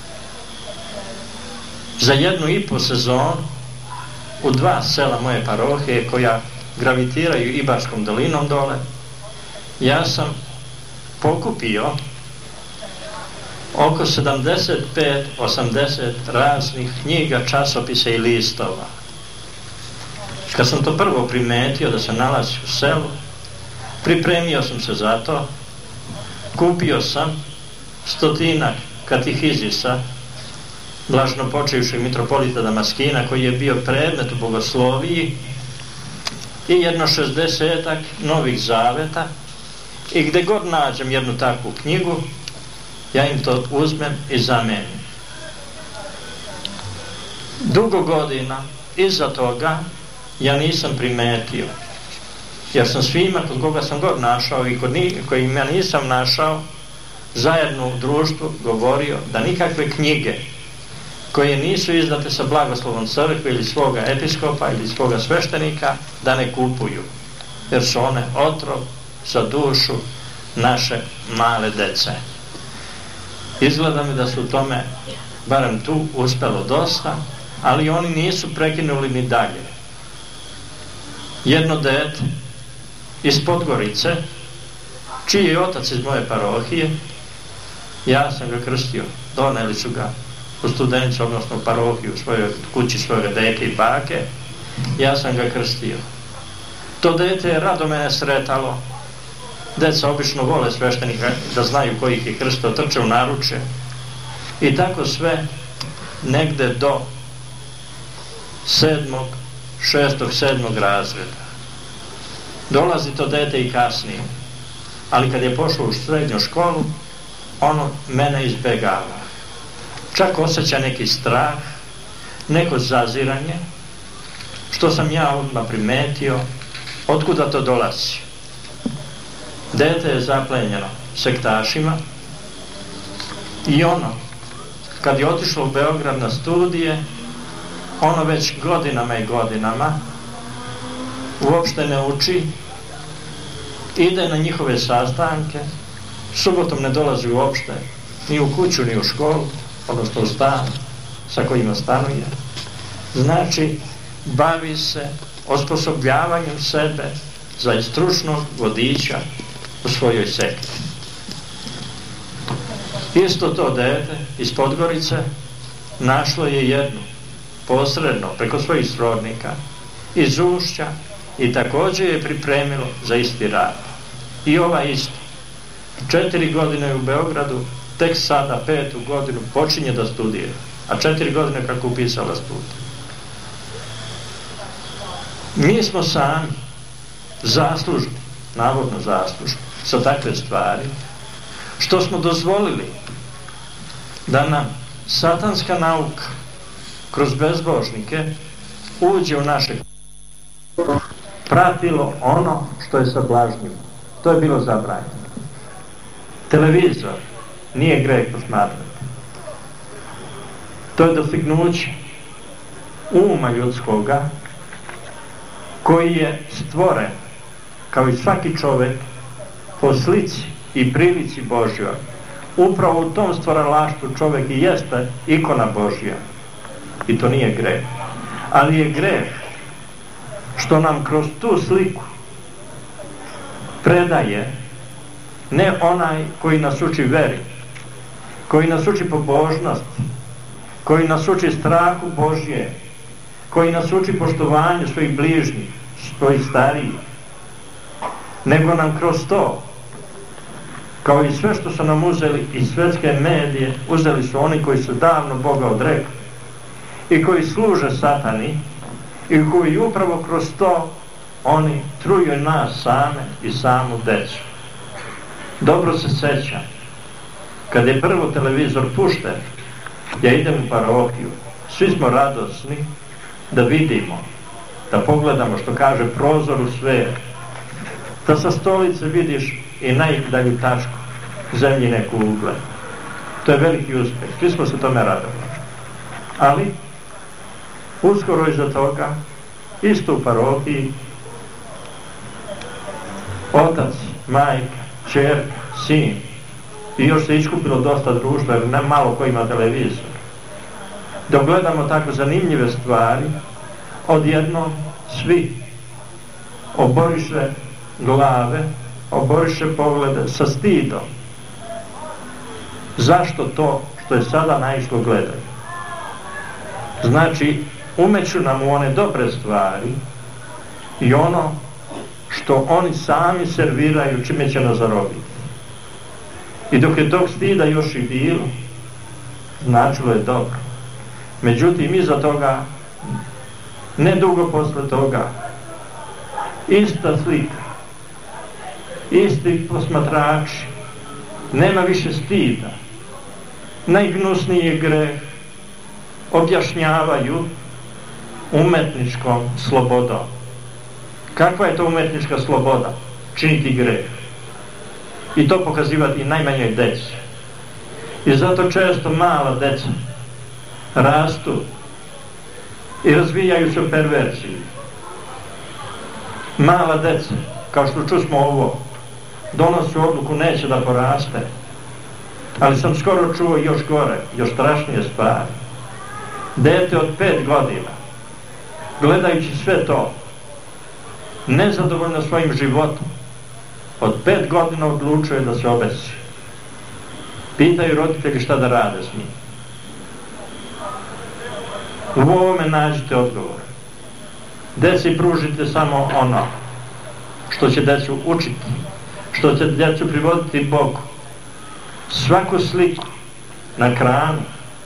Za 1,5 sezonu u 2 sela moje parohije, koja gravitiraju Ibarskom dolinom dole, ja sam pokupio oko 75-80 raznih knjiga, časopisa i listova. Kad sam to prvo primetio da se nalazi u selu, pripremio sam se za to, kupio sam 100 katehizisa blažno počivšeg mitropolita Damaskina, koji je bio predmet u bogosloviji, i jedno 60 novih zaveta, i gde god nađem jednu takvu knjigu, ja im to uzmem i zamenim. Dugo godina iza toga ja nisam primetio, jer sam svima, kod koga sam god našao i kod kojim ja nisam našao, zajedno u društvu govorio da nikakve knjige koje nisu izdate sa blagoslovom crkve ili svoga episkopa ili svoga sveštenika, da ne kupuju, jer su one otrov za dušu naše male dece. Izgleda mi da su u tome, barem tu, uspelo dosta, ali oni nisu prekinuli ni dalje. Jedno dete iz Podgorice, čiji je otac iz moje parohije, ja sam ga krstio, doneli su ga u Studenicu, odnosno u parohiju, u svojoj kući svojega deke i bake, ja sam ga krstio. To dete je rado mene sretalo. Deca obično vole sveštenika da znaju koji ih je krstio, trče u naručje. I tako sve negde do 6., 7. razreda. Dolazi to dete i kasnije. Ali kad je pošlo u srednju školu, ono mene izbegava. Čak osjeća neki strah, neko zaziranje, što sam ja odmah primetio, otkuda to dolazi. Dete je zaplenjeno sektašima i ono, kad je otišlo u Beograd na studije, ono već godinama i godinama uopšte ne uči, ide na njihove sastanke, subotom ne dolazi uopšte ni u kuću ni u školu, odnosno u stan sa kojima stanuje. Znači, bavi se osposobljavanjem sebe za stručnog vodiča u svojoj sekti. Isto to dete iz Podgorice našlo je jednu posredno preko svojih srodnika iz Ušća i također je pripremilo za isti rad. I ova isto 4 godine u Beogradu, tek sada 5. godinu počinje da studira, a 4 godine kako upisala studij. Mi smo sami zaslužni, navodno zaslužni sa takve stvari, što smo dozvolili da nam satanska nauka kroz bezbožnike uđe u naše pratilo ono što je sablažnjivo. To je bilo zabranjeno. Televizor nije greh posmatrati. To je dostignuće uma ljudskoga koji je stvoren kao i svaki čovjek po slici i prilici Božjoj. Upravo u tom stvaralaštvu čovjek i jeste ikona Božja. I to nije greh. Ali je greh što nam kroz tu sliku predaje ne onaj koji nas uči veri, koji nas uči pobožnosti, koji nas uči strahu Božje, koji nas uči poštovanju svojih bližnjih, svojih starijih, nego nam kroz to, kao i sve što su nam uzeli iz svetske medije, uzeli su oni koji su davno Boga odrekli i koji služe satani i koji upravo kroz to oni truju nas same i samu decu. Dobro se sećam, kad je prvo televizor pušten, ja idem u parohiju, svi smo radosni da vidimo, da pogledamo, što kaže, prozor u sfer, da sa stolice vidiš i najdalju tačku zemljine kugle. To je veliki uspjeh, svi smo se tome radovali. Ali uskoro iza toga, isto u parohiji, otac, majka, ćerka, sin, i još se iskupilo dosta društva, jer ne malo ko ima televizor. Dok gledamo tako zanimljive stvari, odjednom svi oboriše glave, oboriše poglede sa stidom. Zašto to što je sada naišlo gledaju? Znači, umeću nam u one dobre stvari i ono što oni sami serviraju, čime će nas zarobiti. I dok je tog stida još i bilo, značilo je dobro. Međutim, iza toga, nedugo posle toga, ista slika, isti posmatrači, nema više stida, najgnusniji greh objašnjavaju umetničkom slobodom. Kakva je to umetnička sloboda? Činiti greh. I to pokazivati najmanjoj deci. I zato često mala deca rastu i razvijaju se perverziji. Mala deca, kao što čusmo ovo, donosi odluku neće da poraste, ali sam skoro čuo još gore, još strašnije stvari. Dete od 5 godina, gledajući sve to, nezadovoljno svojim životom, od 5 godina odlučuje da se obesi. Pitaju roditelji šta da rade s njim. U ovome nađite odgovor. Deci pružite samo ono što će decu učiti, što će decu privoditi Bogu. Svaku sliku na kranu,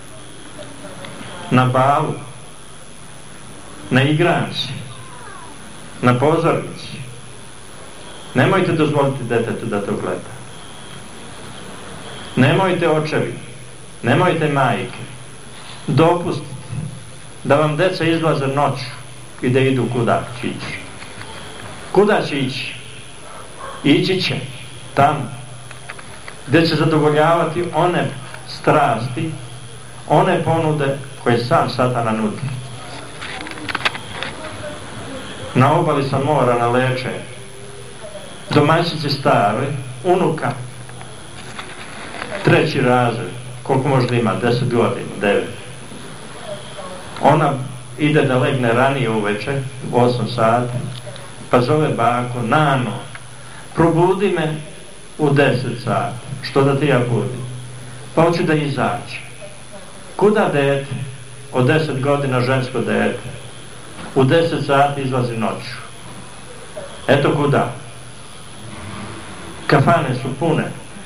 na balu, na igranci, na pozornici. Nemojte dozvoliti detetu da to gleda. Nemojte očevi, nemojte majke dopustiti da vam deca izlaze noću i da idu kuda će ići. Kuda će ići? Ići će tamo gdje će zadovoljavati one strasti, one ponude koje sam Satana nudi. Na obali sam mora, na Lečenju, domaćici stare, unuka, 3. razred, koliko možda ima, 10 godina, 9. Ona ide da legne ranije uveče, u 8 sati, pa zove baku, Nano, probudi me u 10 sati, što da ti ja budim? Pa hoću da izađe. Kuda dete? Od 10 godina žensko dete. U 10 sati izlazi noću. Eto kuda. Kafane su pune.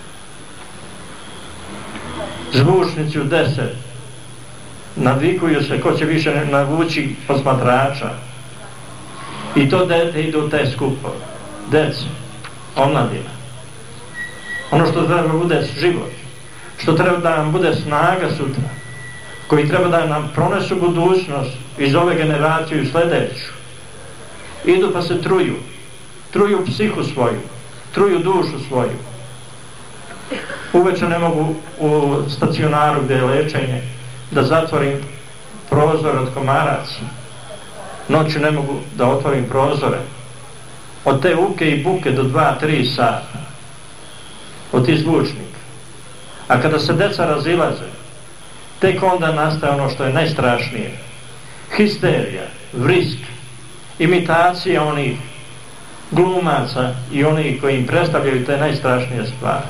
Zvučnici u 10. Navikuju se ko će više navući posmatrača. I to dete ide u te skupove. Deca, omladina. Ono što treba da bude život, što treba da nam bude snaga sutra, koji treba da nam pronesu budućnost iz ove generacije u sljedeću. Idu pa se truju psihu svoju, truju dušu svoju. Uveče ne mogu u stacionaru gdje je lečenje da zatvorim prozor od komaraca. Noću ne mogu da otvorim prozore. Od te uke i buke do 2-3 sata. Od tih zvučnika. A kada se deca razilaze, tek onda nastaje ono što je najstrašnije. Histerija, vrisk, imitacija onih glumaca i onih koji im predstavljaju te najstrašnije stvari.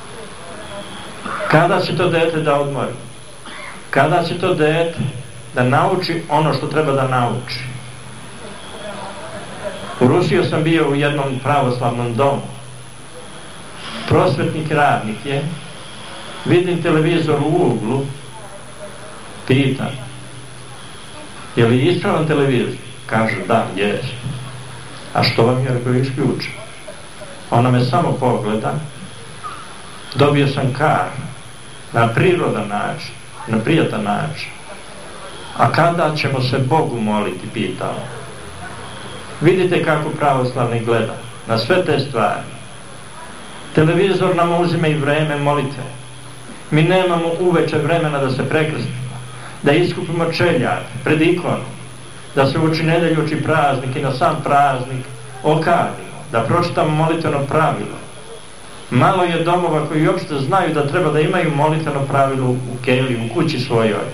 Kada će to dete da odmori? Kada će to dete da nauči ono što treba da nauči? U Rusiji sam bio u jednom pravoslavnom domu. Prosvetnik radnik je, vidim televizor u uglu, pitam, je li ispravan televizor? Kaže, da, jest. A što vam je rekao isključen? Ona me samo pogleda, dobio sam kar, na prirodan način, na prijatan način. A kada ćemo se Bogu moliti, pitao. Vidite kako pravoslavni gleda na sve te stvari. Televizor nam uzime i vreme molitve. Mi nemamo uveče vremena da se prekrstimo, da iskupimo čeljak pred ikonu, da se uči nedeljući praznik i na sam praznik okadimo, da pročitamo molitveno pravilo. Malo je domova koji uopšte znaju da treba da imaju molitveno pravilo u keliji, u kući svojoj.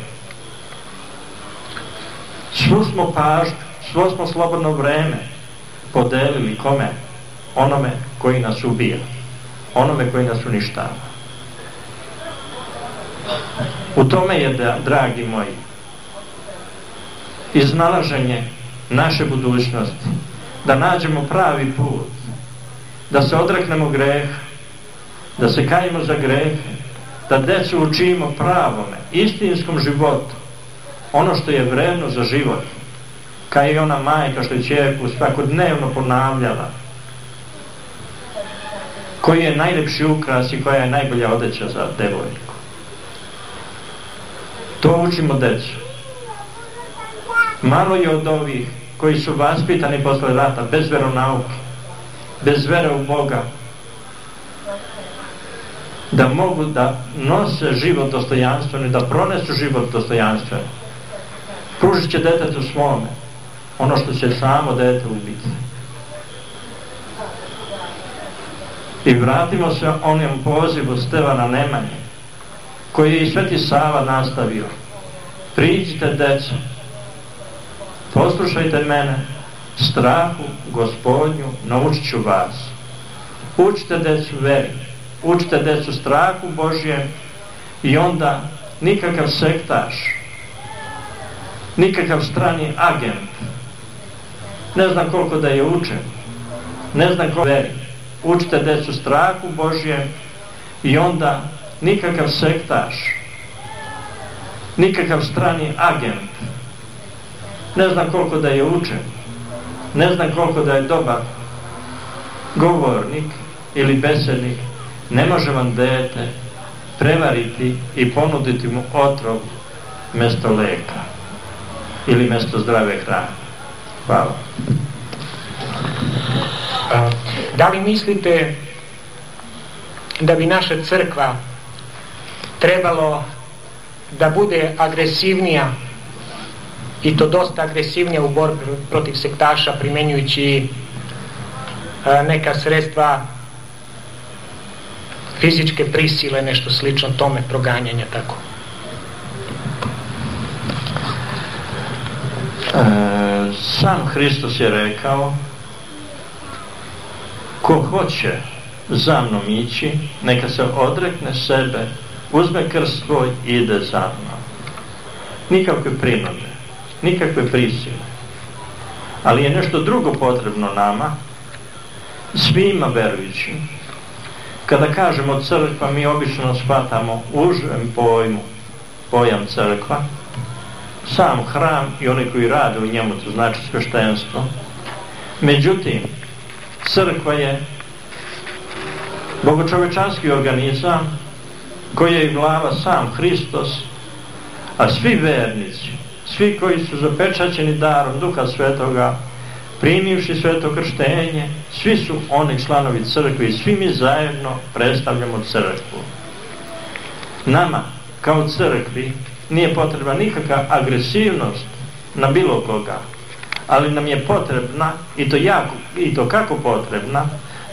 Svu smo pažnju, svo smo slobodno vreme podelili kome? Onome koji nas ubija, onome koji nas uništava. U tome je, dragi moji, iznalaženje naše budućnosti, da nađemo pravi put, da se odreknemo greha, da se kajemo za grehe, da decu učimo pravome, istinskom životu, ono što je vredno za život, kao i ona majka što je ćerku svakodnevno ponavljala, koji je najlepši ukras i koja je najbolja odeća za devojku. To učimo decu. Malo je od ovih koji su vaspitani posle rata, bez veronauke, bez vere u Boga, da mogu da nose život dostojanstveno i da pronesu život dostojanstveno. Pružit će detetu svome ono što će samo dete ubiti. I vratimo se onom pozivu Stevana Nemanje, koji je i Sveti Sava nastavio. Priđite, deco, poslušajte mene, strahu Gospodnju naučit ću vas. Učite decu veri, učite decu strahu Božjem i onda nikakav sektaš, nikakav strani agent, ne znam koliko da je učen, ne znam koliko veri. Učite decu strahu Božjem i onda nikakav sektaš, nikakav strani agent, ne znam koliko da je učen, ne znam koliko da je dobar govornik ili besednik, ne može vam dete prevariti i ponuditi mu otrov mjesto leka ili mjesto zdrave hrane. Hvala.
Da li mislite da bi naša crkva trebalo da bude agresivnija, i to dosta agresivnija u borbi protiv sektaša, primjenjujući neka sredstva fizičke prisile, nešto slično tome, proganjanja, tako?
Sam Hristos je rekao: ko hoće za mnom ići, neka se odrekne sebe, uzme krst svoj i ide za mnom. Nikakve prinude, nikakve prisile. Ali je nešto drugo potrebno nama, svima verujućim. Kada kažemo crkva, mi obično shvatamo užem pojam crkva, sam hram i oni koji rade u njemu, to znači sveštenstvo. Međutim, crkva je bogočovečanski organizam koji je glava sam Hristos, a svi vernici, svi koji su zapečaćeni darom Duha Svetoga, primivši sveto krštenje, svi su oni članovi crkve i svi mi zajedno predstavljamo crkvu. Nama kao crkvi nije potrebna nikakva agresivnost na bilo koga, ali nam je potrebna, i to kako potrebna,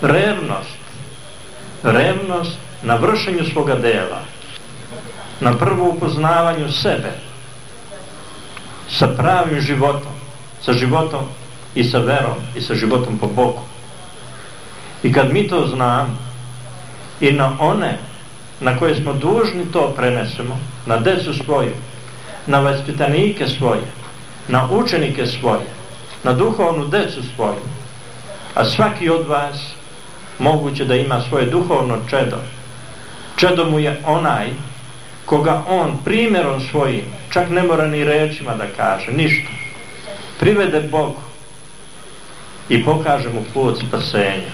revnost na vršenju svoga dela, na prvo upoznavanju sebe sa pravim životom, sa životom i sa verom i sa životom po Bogu. I kad mi to znamo i na one na koje smo dužni to prenesemo, na decu svoju, na vaspitanike svoje, na učenike svoje, na duhovnu decu svoju, a svaki od vas moguće da ima svoje duhovno čedo. Čedo mu je onaj koga on primjerom svojim, čak ne mora ni rečima da kaže, ništa, privede Bogu i pokaže mu put spasenja.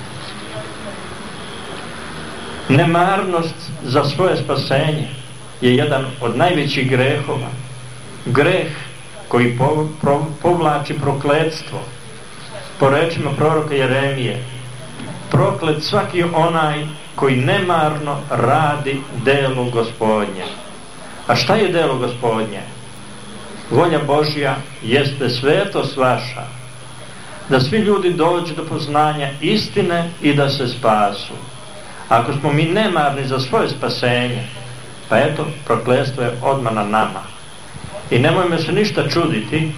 Nemarnost za svoje spasenje je jedan od najvećih grehova. Greh koji povlači prokletstvo. Po rečima proroka Jeremije: proklet svaki onaj koji nemarno radi delo Gospodnje. A šta je delo Gospodnje? Volja Božja jeste svetost vaša, da svi ljudi dođu do poznanja istine i da se spasu. Ako smo mi nemarni za svoje spasenje, pa eto, prokletstvo je odmah na nama. I nemojmo se ništa čuditi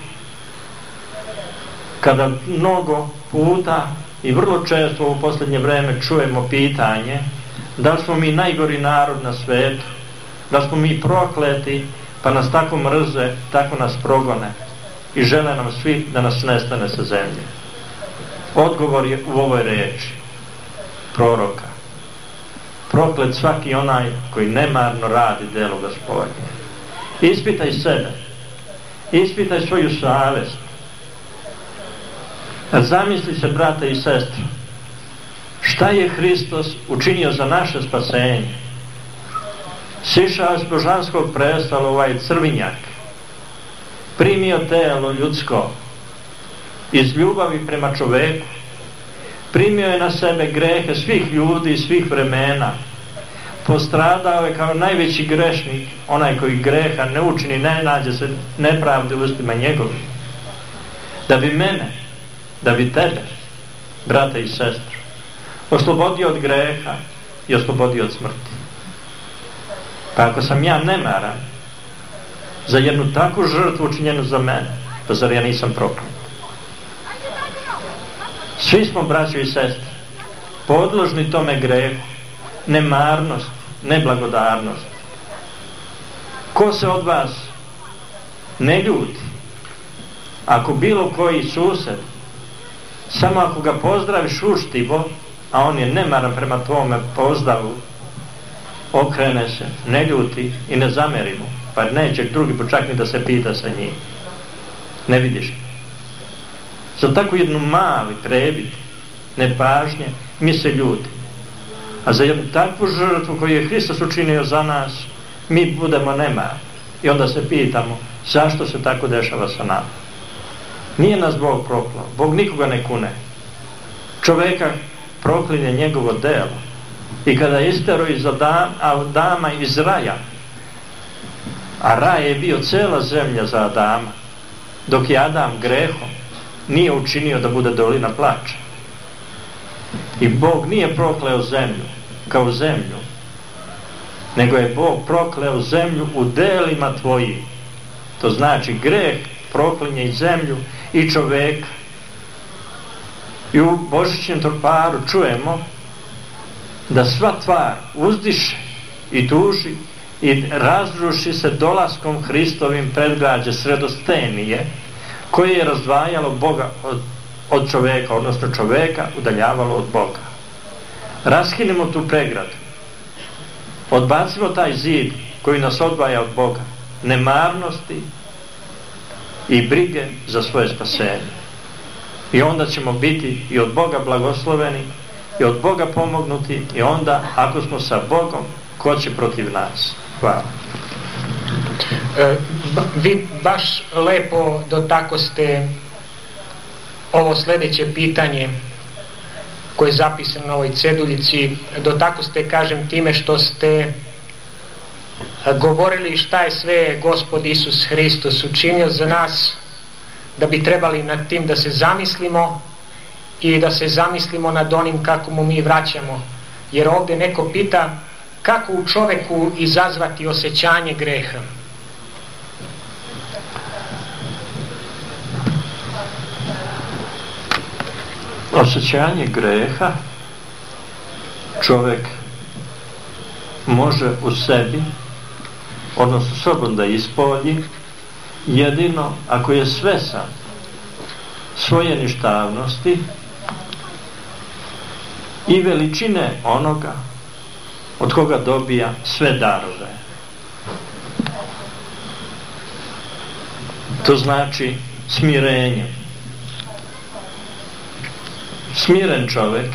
kada mnogo puta i vrlo često u posljednje vreme čujemo pitanje da li smo mi najgori narod na svetu, da smo mi prokleti, pa nas tako mrze, tako nas progone i žele nam svi da nas nestane sa zemlje. Odgovor je u ovoj reči proroka: proklet svaki onaj koji nemarno radi delo Gospodnje. Ispitaj sebe, ispitaj svoju savjest. Zamisli se, brate i sestre, šta je Hristos učinio za naše spasenje. Sišao s božanskog prestola ovaj crvinjak, primio telo ljudsko iz ljubavi prema čoveku, primio je na sebe grehe svih ljudi i svih vremena, postradao je kao najveći grešnik, onaj koji greha ne učini, ne nađe se nepravde u ustima njegovim, da bi mene, da bi tebe, brate i sestre, oslobodio od greha i oslobodio od smrti. Pa ako sam ja nemaran za jednu takvu žrtvu učinjenu za mene, pa zar ja nisam proklet? Svi smo, braćo i sestre, podložni tome grehu, nemarnost, neblagodarnost. Ko se od vas ne ljuti ako bilo koji sused, samo ako ga pozdraviš uštivo, a on je nemaran prema tvome pozdravu, okrene se, ne ljuti i ne zameri mu, pa neće drugi put čak ni da se pita sa njim. Ne vidiš? Za takvu jednu mali prebit nepažnje mi se ljuti. A za jednu takvu žrtvu koju je Hristos učinio za nas, mi budemo nemarni. I onda se pitamo zašto se tako dešava sa nama. Nije nas Bog proklao. Bog nikoga ne kune. Čoveka proklinje njegovo delo. I kada je istero iz Adama iz raja, a raj je bio cela zemlja za Adama, dok je Adam grehom nije učinio da bude dolina plača. I Bog nije prokleo zemlju kao zemlju, nego je Bog prokleo zemlju u delima tvojim. To znači greh proklinje i zemlju i čoveka. I u Božićnom troparu čujemo da sva tvar uzdiše i tuži i razruši se dolaskom Hristovim predgrađe Sredostenije, koje je razdvajalo Boga od čoveka, odnosno čoveka udaljavalo od Boga. Raskinemo tu pregradu, odbacimo taj zid koji nas odvaja od Boga, nemarnosti i brige za svoje spasenje. I onda ćemo biti i od Boga blagosloveni i od Boga pomognuti, i onda ako smo sa Bogom, ko će protiv nas? Hvala.
Vi baš lepo dotakoste ovo sljedeće pitanje koje je zapisano na ovoj ceduljici. Dotakoste, kažem, time što ste govorili šta je sve Gospod Isus Hristos učinio za nas, da bi trebali nad tim da se zamislimo i da se zamislimo nad onim kako mu mi vraćamo. Jer ovdje neko pita kako u čoveku izazvati osjećanje greha.
Osjećanje greha čovjek može u sebi, odnosno sobom da ispolji, jedino ako je svesan svoje ništavnosti i veličine onoga od koga dobija sve darove. To znači smirenje. Smiren čovjek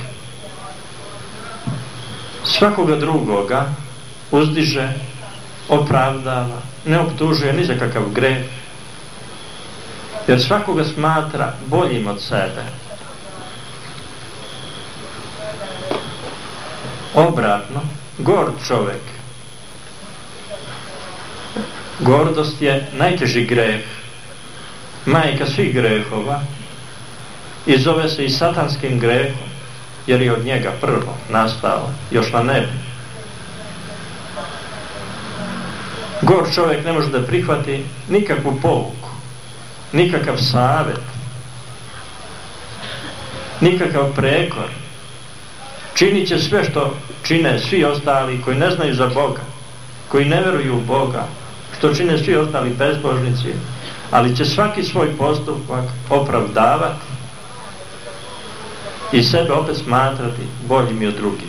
svakoga drugoga uzdiže, opravdava, ne optužuje ni za kakav greh, jer svakoga smatra boljim od sebe. Obratno, gord čovjek, gordost je najteži greh, majka svih grehova, i zove se i satanskim grehom, jer je od njega prvo nastao još na nebu. Gord čovjek ne može da prihvati nikakvu pouku, nikakav savjet, nikakav prekor. Činit će sve što čine svi ostali koji ne znaju za Boga, koji ne veruju u Boga, što čine svi ostali bezbožnici, ali će svaki svoj postupak opravdavati i sebe opet smatrati boljim i od drugih.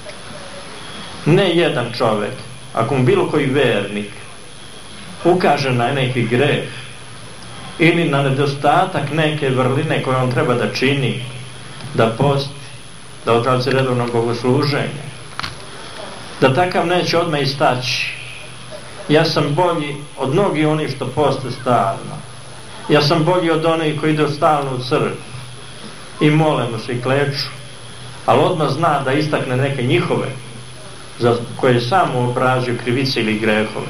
Ne jedan čovjek, ako mu bilo koji vernik ukaže na neki greh ili na nedostatak neke vrline koje on treba da čini, da posti, da odrazi redovnog bogosluženja, da takav neće odmah istaći: ja sam bolji od mnogih onih što poste stalno, ja sam bolji od onih koji idu stalno u crkvu i mole mu se i kleču, ali odmah zna da istakne neke njihove za koje je sam obražio krivice ili grehove.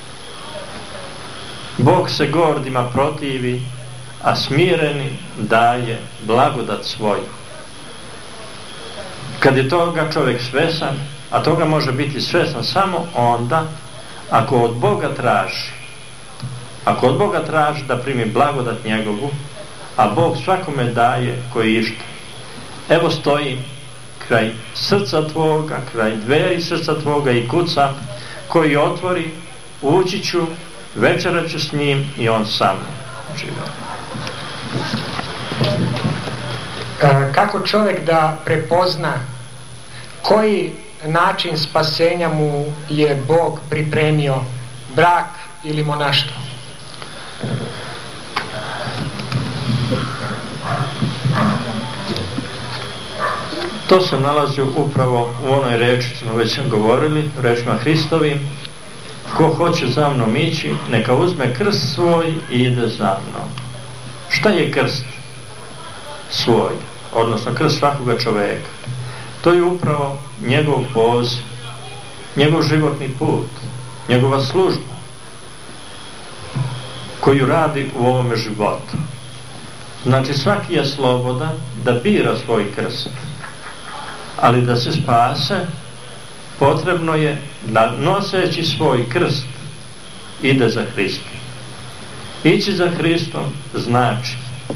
Bog se gordima protivi, a smireni daje blagodat svoju. Kad je toga čovjek svesan, a toga može biti svesan samo onda ako od Boga traži da primi blagodat njegovu, a Bog svakome daje koji išta. Evo stojim kraj srca tvoga, kraj dveri srca tvoga i kucam, koji otvori, ući ću, večerat ću s njim i on sa mnom.
Kako čovjek da prepozna koji način spasenja mu je Bog pripremio, brak ili monaštvo?
To se nalazi upravo u onoj reči, smo već govorili, rečima Hristovim: ko hoće za mnom ići, neka uzme krst svoj i ide za mnom. Šta je krst svoj, odnosno krst svakoga čoveka? To je upravo njegov poziv, njegov životni put, njegova služba koju radi u ovome životu. Znači svaki je slobodan da bira svoj krst, ali da se spase potrebno je da noseći svoj krst ide za Hristom. Ići za Hristom znači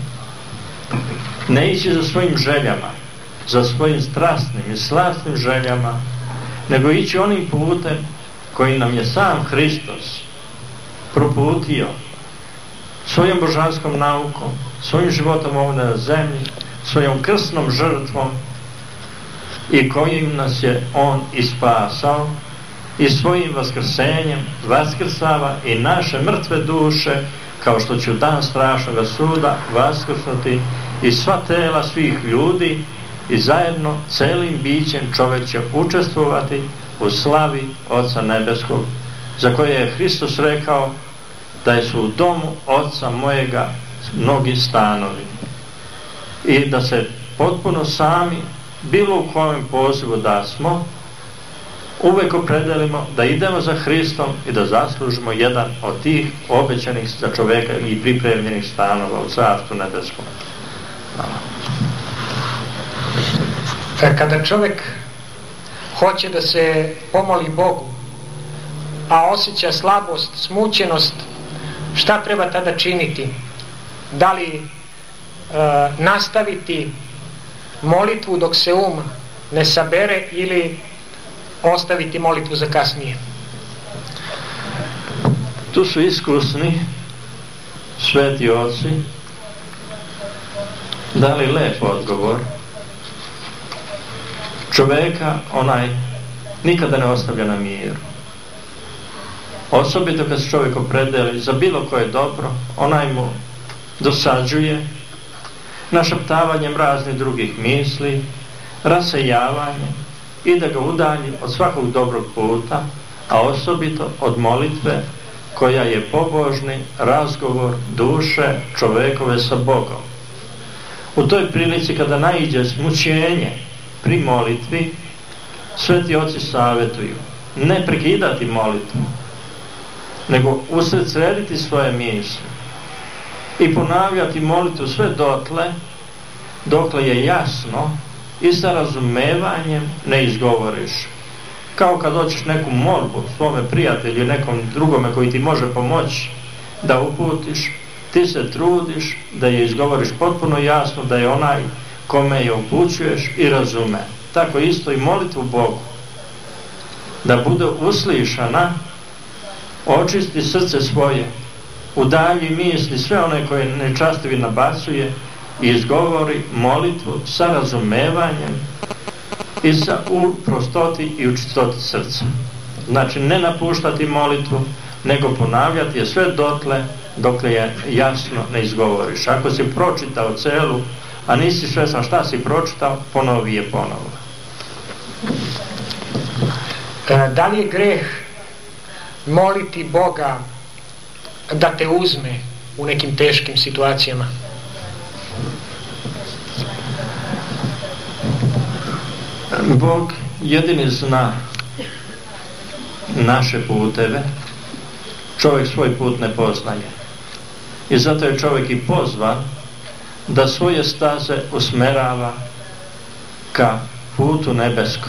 ne ići za svojim željama, za svojim strasnim i slastnim željama, nego ići onim putem koji nam je sam Hristos proputio svojom božanskom naukom, svojim životom ovdje na zemlji, svojom krstnom žrtvom, i kojim nas je on ispasao, i svojim vaskrsenjem vaskrsava i naše mrtve duše, kao što će u dan strašnoga suda vaskrsnuti i sva tela svih ljudi, i zajedno celim bićem čovjek će učestvovati u slavi Oca Nebeskog, za koje je Hristos rekao da su u domu Oca mojega mnogi stanovi, i da se potpuno sami, bilo u kojem pozivu da smo, uvek opredelimo da idemo za Hristom i da zaslužimo jedan od tih obećanih za čoveka i pripremljenih stanova u Carstvu Nebeskom.
Kada čovjek hoće da se pomoli Bogu, a osjeća slabost, smućenost, šta treba tada činiti? Da li nastaviti molitvu dok se ne sabere ili ostaviti molitvu za kasnije?
Tu su iskusni sveti oci dali lep odgovor. Čoveka onaj nikada ne ostavlja na miru. Osobito kad se čovjek opredeli za bilo koje dobro, onaj mu dosađuje našaptavanjem raznih drugih misli, rasejavanjem, i da ga udalji od svakog dobrog puta, a osobito od molitve koja je pobožni razgovor duše čovekove sa Bogom. U toj prilici kada naiđe smućenje pri molitvi, sveti oci savjetuju ne prekidati molitvu, nego usredsrediti svoje misli i ponavljati molitvu sve dokle je jasno i sa razumevanjem ne izgovoriš. Kao kad hoćeš neku molbu svome prijatelju ili nekom drugome koji ti može pomoći da uputiš, ti se trudiš da je izgovoriš potpuno jasno, da je onaj kome je upućuješ i razume. Tako isto i molitvu Bogu, da bude uslišana, očisti srce svoje, udalji misli sve one koje nečastivi nabacuje i izgovori molitvu sa razumevanjem i u prostoti i u čistoti srca. Znači ne napuštati molitvu, nego ponavljati je sve dokle je jasno ne izgovoriš. Ako si pročitao celu, a nisi svestan šta si pročitao, ponovi je ponovo.
Da li je greh moliti Boga da te uzme u nekim teškim situacijama?
Bog jedini zna naše puteve, čovjek svoj put ne poznaje. I zato je čovjek i pozvan da svoje staze usmerava ka putu nebeskom.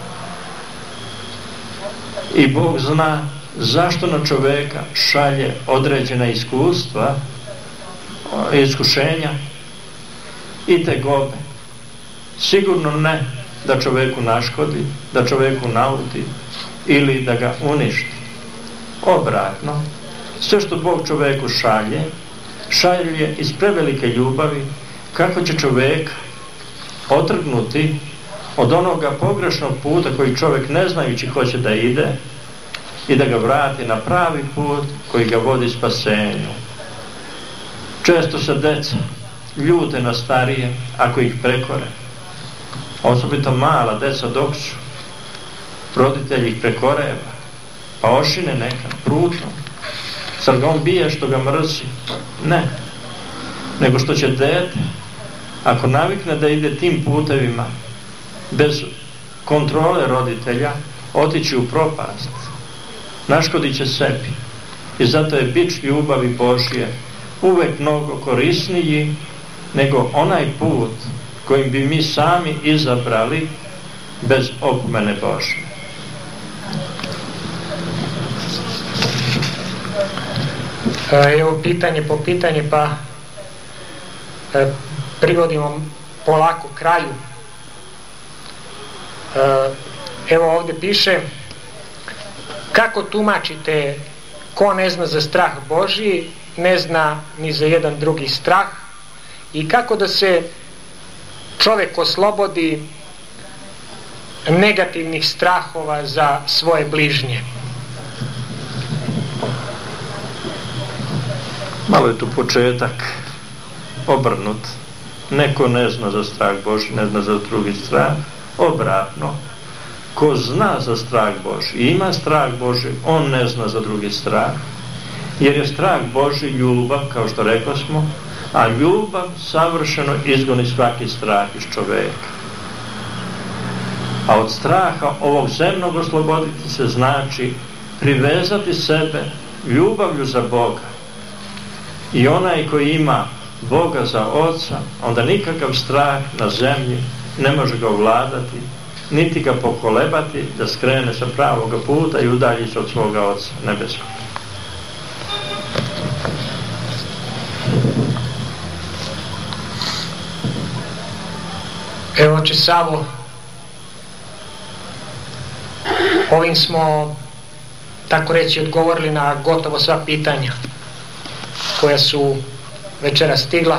I Bog zna zašto na čovjeka šalje određena iskustva, iskušenja i tegobe. Sigurno ne da čovjeku naškodi, da čovjeku nauti ili da ga uništi. Obratno, sve što Bog čovjeku šalje iz prevelike ljubavi, kako će čovjek otrgnuti od onoga pogrešnog puta koji čovjek ne znajući hoće da ide i da ga vrati na pravi put koji ga vodi spasenju. Često se deca ljute na starije ako ih prekore, osobito mala deca dok su, roditelji ih prekoreva, pa ošine neka prutno, sad ga on bije što ga mrzi, ne, nego što će dete, ako navikne da ide tim putevima bez kontrole roditelja, otići u propast, naškodit će sebi. I zato je bič ljubavi Božje uvek mnogo korisniji nego onaj put kojim bi mi sami izabrali bez opomene Božje.
Evo pitanje po pitanje, pa privodimo polako kraju. Evo ovdje piše: kako tumačite ko ne zna za strah Božji, ne zna ni za jedan drugi strah, i kako da se čovjek oslobodi negativnih strahova za svoje bližnje?
Malo je tu početak obrnut. Neko ne zna za strah Božji, ne zna za drugi strah. Obratno, ko zna za strah Božji i ima strah Božji, on ne zna za drugi strah, jer je strah Božji ljubav, kao što rekli smo, a ljubav savršeno izgoni svaki strah iz čoveka. A od straha ovog zemnog osloboditi se znači privezati sebe ljubavlju za Boga. I onaj koji ima Boga za oca, onda nikakav strah na zemlji ne može ga ovladati, niti ga pokolebati da skrene sa pravoga puta i udalji se od svoga Oca nebeskog.
Evo, oče Savo, ovim smo, tako reći, odgovorili na gotovo sva pitanja koja su večera stigla.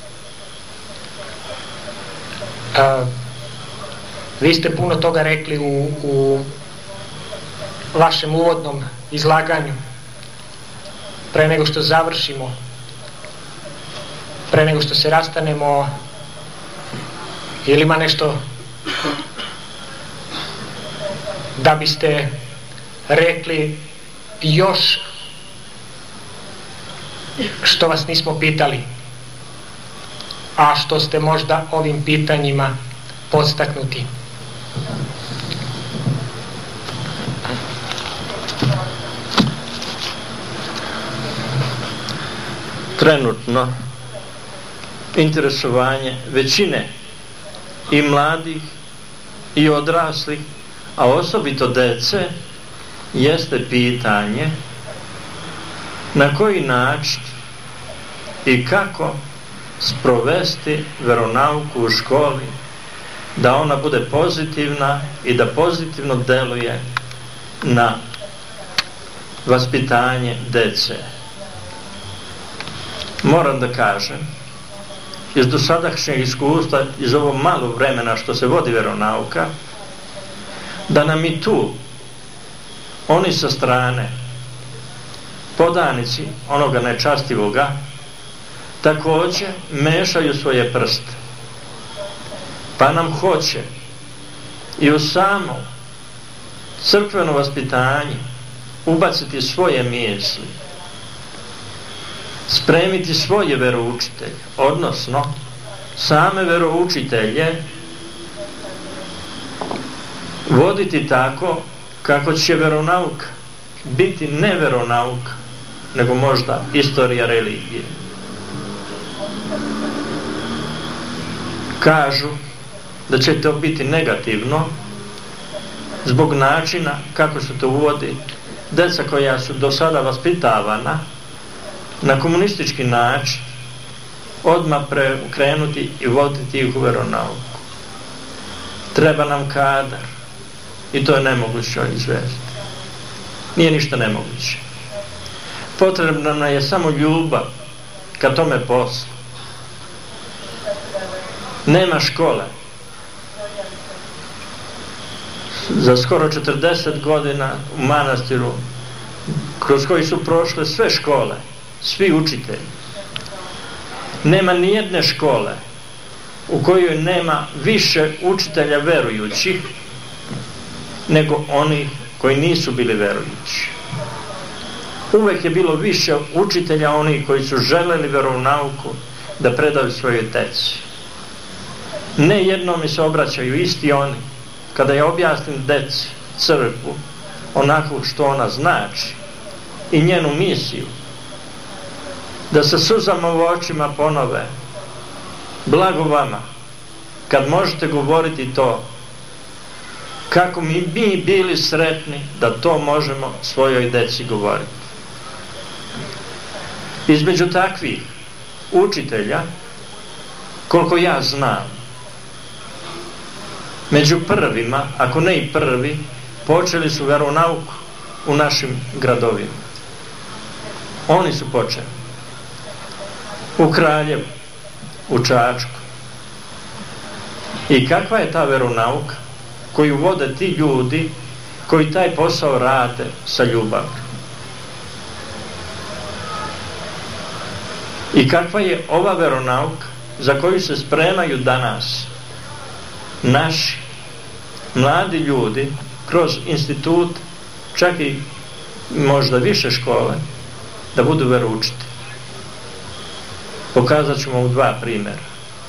Vi ste puno toga rekli u vašem uvodnom izlaganju. Pre nego što završimo, pre nego što se rastanemo, ili ima nešto da biste rekli još što vas nismo pitali, a što ste možda ovim pitanjima podstaknuti?
Trenutno interesovanje većine i mladih i odraslih, a osobito dece, jeste pitanje na koji način i kako sprovesti veronauku u školi, da ona bude pozitivna i da pozitivno deluje na vaspitanje dece. Moram da kažem, iz dosadašnjeg iskustva, iz ovog malog vremena što se vodi veronauka, da nam i tu oni sa strane, podanici onoga nečastivoga, također mešaju svoje prste, pa nam hoće i u samo crkveno vaspitanje ubaciti svoje misli, spremiti svoje veroučitelje, odnosno same veroučitelje voditi tako kako će veronauk biti ne veronauk, nego možda istorija religije. Kažu da će to biti negativno zbog načina kako se to uvodi. Deca koja su do sada vaspitavana na komunistički način odmah krenuti i voditi ih u veronauku. Treba nam kadar i to je nemoguće izvesti. Nije ništa nemoguće. Potrebna nam je samo ljubav ka tome poslu. Nema škole. Za skoro 40 godina u manastiru, kroz koji su prošle sve škole, svi učitelji, nema nijedne škole u kojoj nema više učitelja verujućih nego oni koji nisu bili verujući. Uvek je bilo više učitelja onih koji su želeli veronauku da predaju svojoj deci. Ne jednom mi se obraćaju isti oni kada je objasnim deci crkvu onako što ona znači i njenu misiju, da sa suzama u očima ponove: blago vama kad možete govoriti to, kako mi bili sretni da to možemo svojoj deci govoriti. Između takvih učitelja, koliko ja znam, među prvima, ako ne i prvi, počeli su veronauku u našim gradovima. Oni su počeli. U Kraljevu, u Čačku. I kakva je ta veronauka koju vode ti ljudi koji taj posao rade sa ljubavlju? I kakva je ova veronauka za koju se spremaju danas naši mladi ljudi kroz institut, čak i možda više škole, da budu veroučitelji? Pokazat ćemo u dva primjera.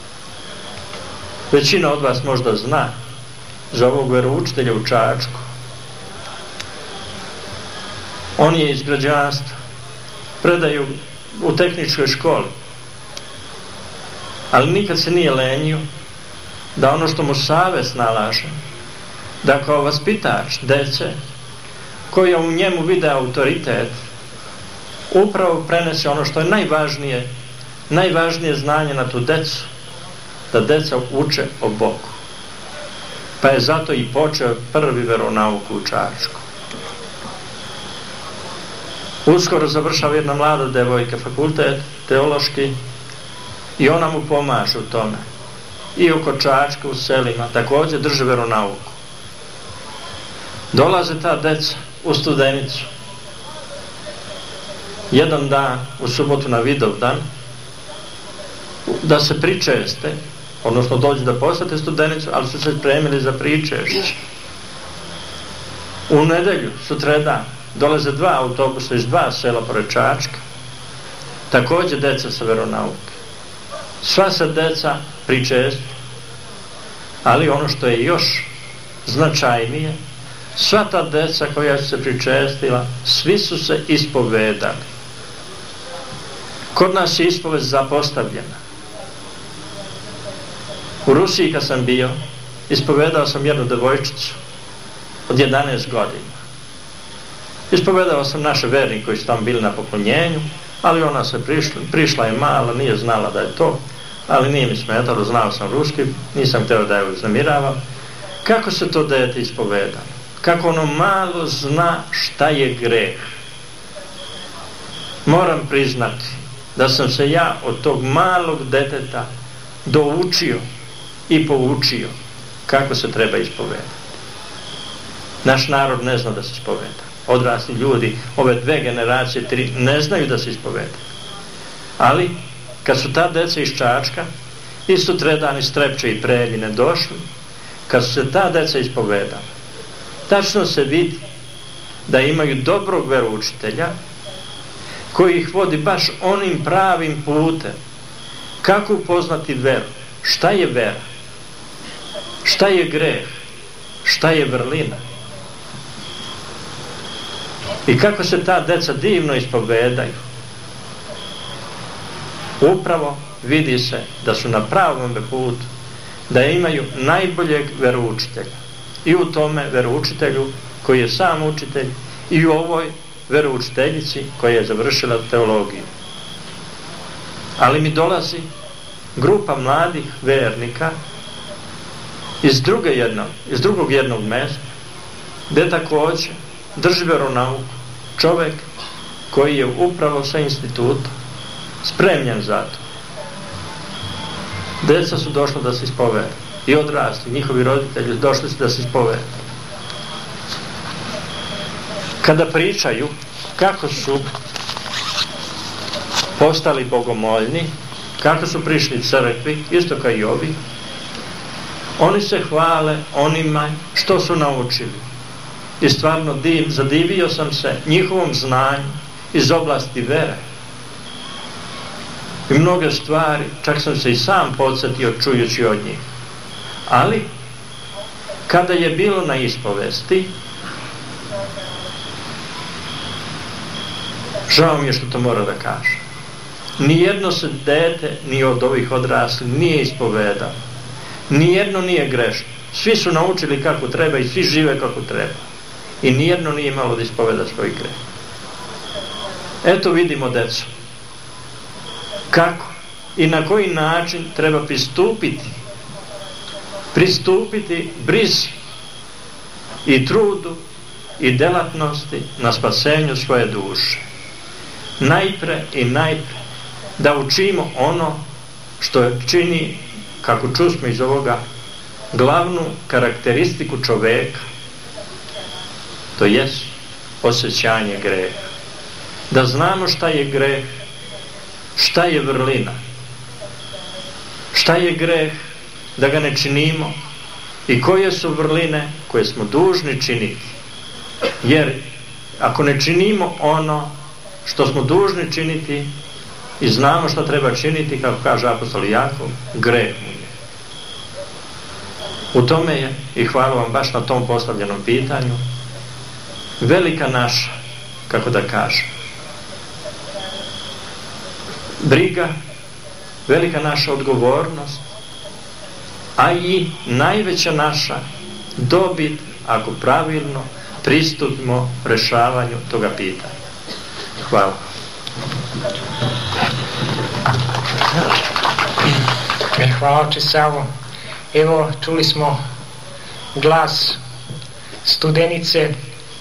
Većina od vas možda zna za ovog veroučitelja u Čačku. On je iz građanstva, predaju u tehničkoj školi, ali nikad se nije lenio da ono što mu savest nalaže, da kao vaspitač dece koja u njemu vide autoritet, upravo prenese ono što je najvažnije znanje na tu decu, da deca uče o Bogu. Pa je zato i počeo prvi veronauk u Čačku. Uskoro završava jedna mlada devojka fakultet teološki i ona mu pomaže u tome. I oko Čačka u selima također drže veronauku. Dolaze ta deca u Studenicu jedan dan, u subotu na Vidovdan, da se pričeste, odnosno dođu da posete Studenicu, ali su se spremili za pričešće. U nedelju, sutradan, dolaze dva autobusa iz dva sela pored Čačka, također deca sa veronauke. Sva se deca pričesti, ali ono što je još značajnije, sva ta deca koja su se pričestila, svi su se ispovedali. Kod nas je ispovest zapostavljena. U Rusiji kad sam bio, ispovedao sam jednu devojčicu od 11 godina. Ispovedao sam naše vernike koji su tamo bili na poklonjenju, ali ona se prišla je mala, nije znala da je to, ali nije mi smetalo, znao sam ruski, nisam htio da je uznemiravam. Kako se to dete ispoveda? Kako ono malo zna šta je greh? Moram priznati da sam se ja od tog malog deteta doučio i poučio kako se treba ispovedati. Naš narod ne zna da se ispoveda. Odrasli ljudi, ove 2 generacije, 3, ne znaju da se ispoveda. Ali, kad su ta deca iz Čačka, i sutradan iz Trepče i Preljine došli, kad su se ta deca ispovedala, tačno se vidi da imaju dobrog veroučitelja koji ih vodi baš onim pravim putem. Kako upoznati veru? Šta je vera? Šta je greh? Šta je vrlina? I kako se ta deca divno ispovedaju. Upravo vidi se da su na pravom putu, da imaju najboljeg veroučitelja. I u tome veroučitelju koji je sam učitelj i u ovoj veroučiteljici koja je završila teologiju. Ali mi dolazi grupa mladih vernika iz drugog jednog mesta, gdje također drži veronauku čovjek koji je upravo sa instituta spremljen za to. Deca su došla da se ispovede i odrasli, njihovi roditelji došli su da se ispovede. Kada pričaju kako su postali bogomoljni, kako su prišli crkvi, isto kao i ovi, oni se hvale onima što su naučili. I stvarno zadivio sam se njihovom znanju iz oblasti vere. I mnoge stvari, čak sam se i sam podsjetio čujući od njih. Ali, kada je bilo na ispovesti, žao mi je što to mora da kažem, nijedno se dete ni od ovih odraslih nije ispovedao. Nijedno nije grešno. Svi su naučili kako treba i svi žive kako treba. I nijedno nije imalo da ispoveda svoj greh. Eto vidimo decu. Kako i na koji način treba pristupiti brizi i trudu i delatnosti na spasenju svoje duše. Najpre da učimo ono što čini, kako čusmo iz ovoga, glavnu karakteristiku čoveka, to jest osjećanje greha. Da znamo šta je greh, šta je vrlina, šta je greh, da ga ne činimo i koje su vrline koje smo dužni činiti. Jer ako ne činimo ono što smo dužni činiti i znamo što treba činiti, kako kaže apostol Jakov, greh mu je. U tome je, i hvala vam baš na tom postavljenom pitanju, velika naša, kako da kažem, briga, velika naša odgovornost, a i najveća naša dobit ako pravilno pristupimo rešavanju toga pitanja. Hvala.
Hvala oče Savo. Evo, čuli smo glas studenice,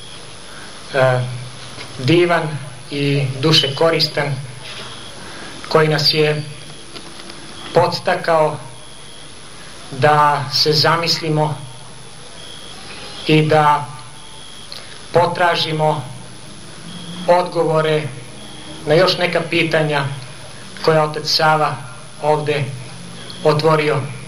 divan i duše koristan, koji nas je podstakao da se zamislimo i da potražimo odgovore na još neka pitanja koja je otac Sava ovde otvorio.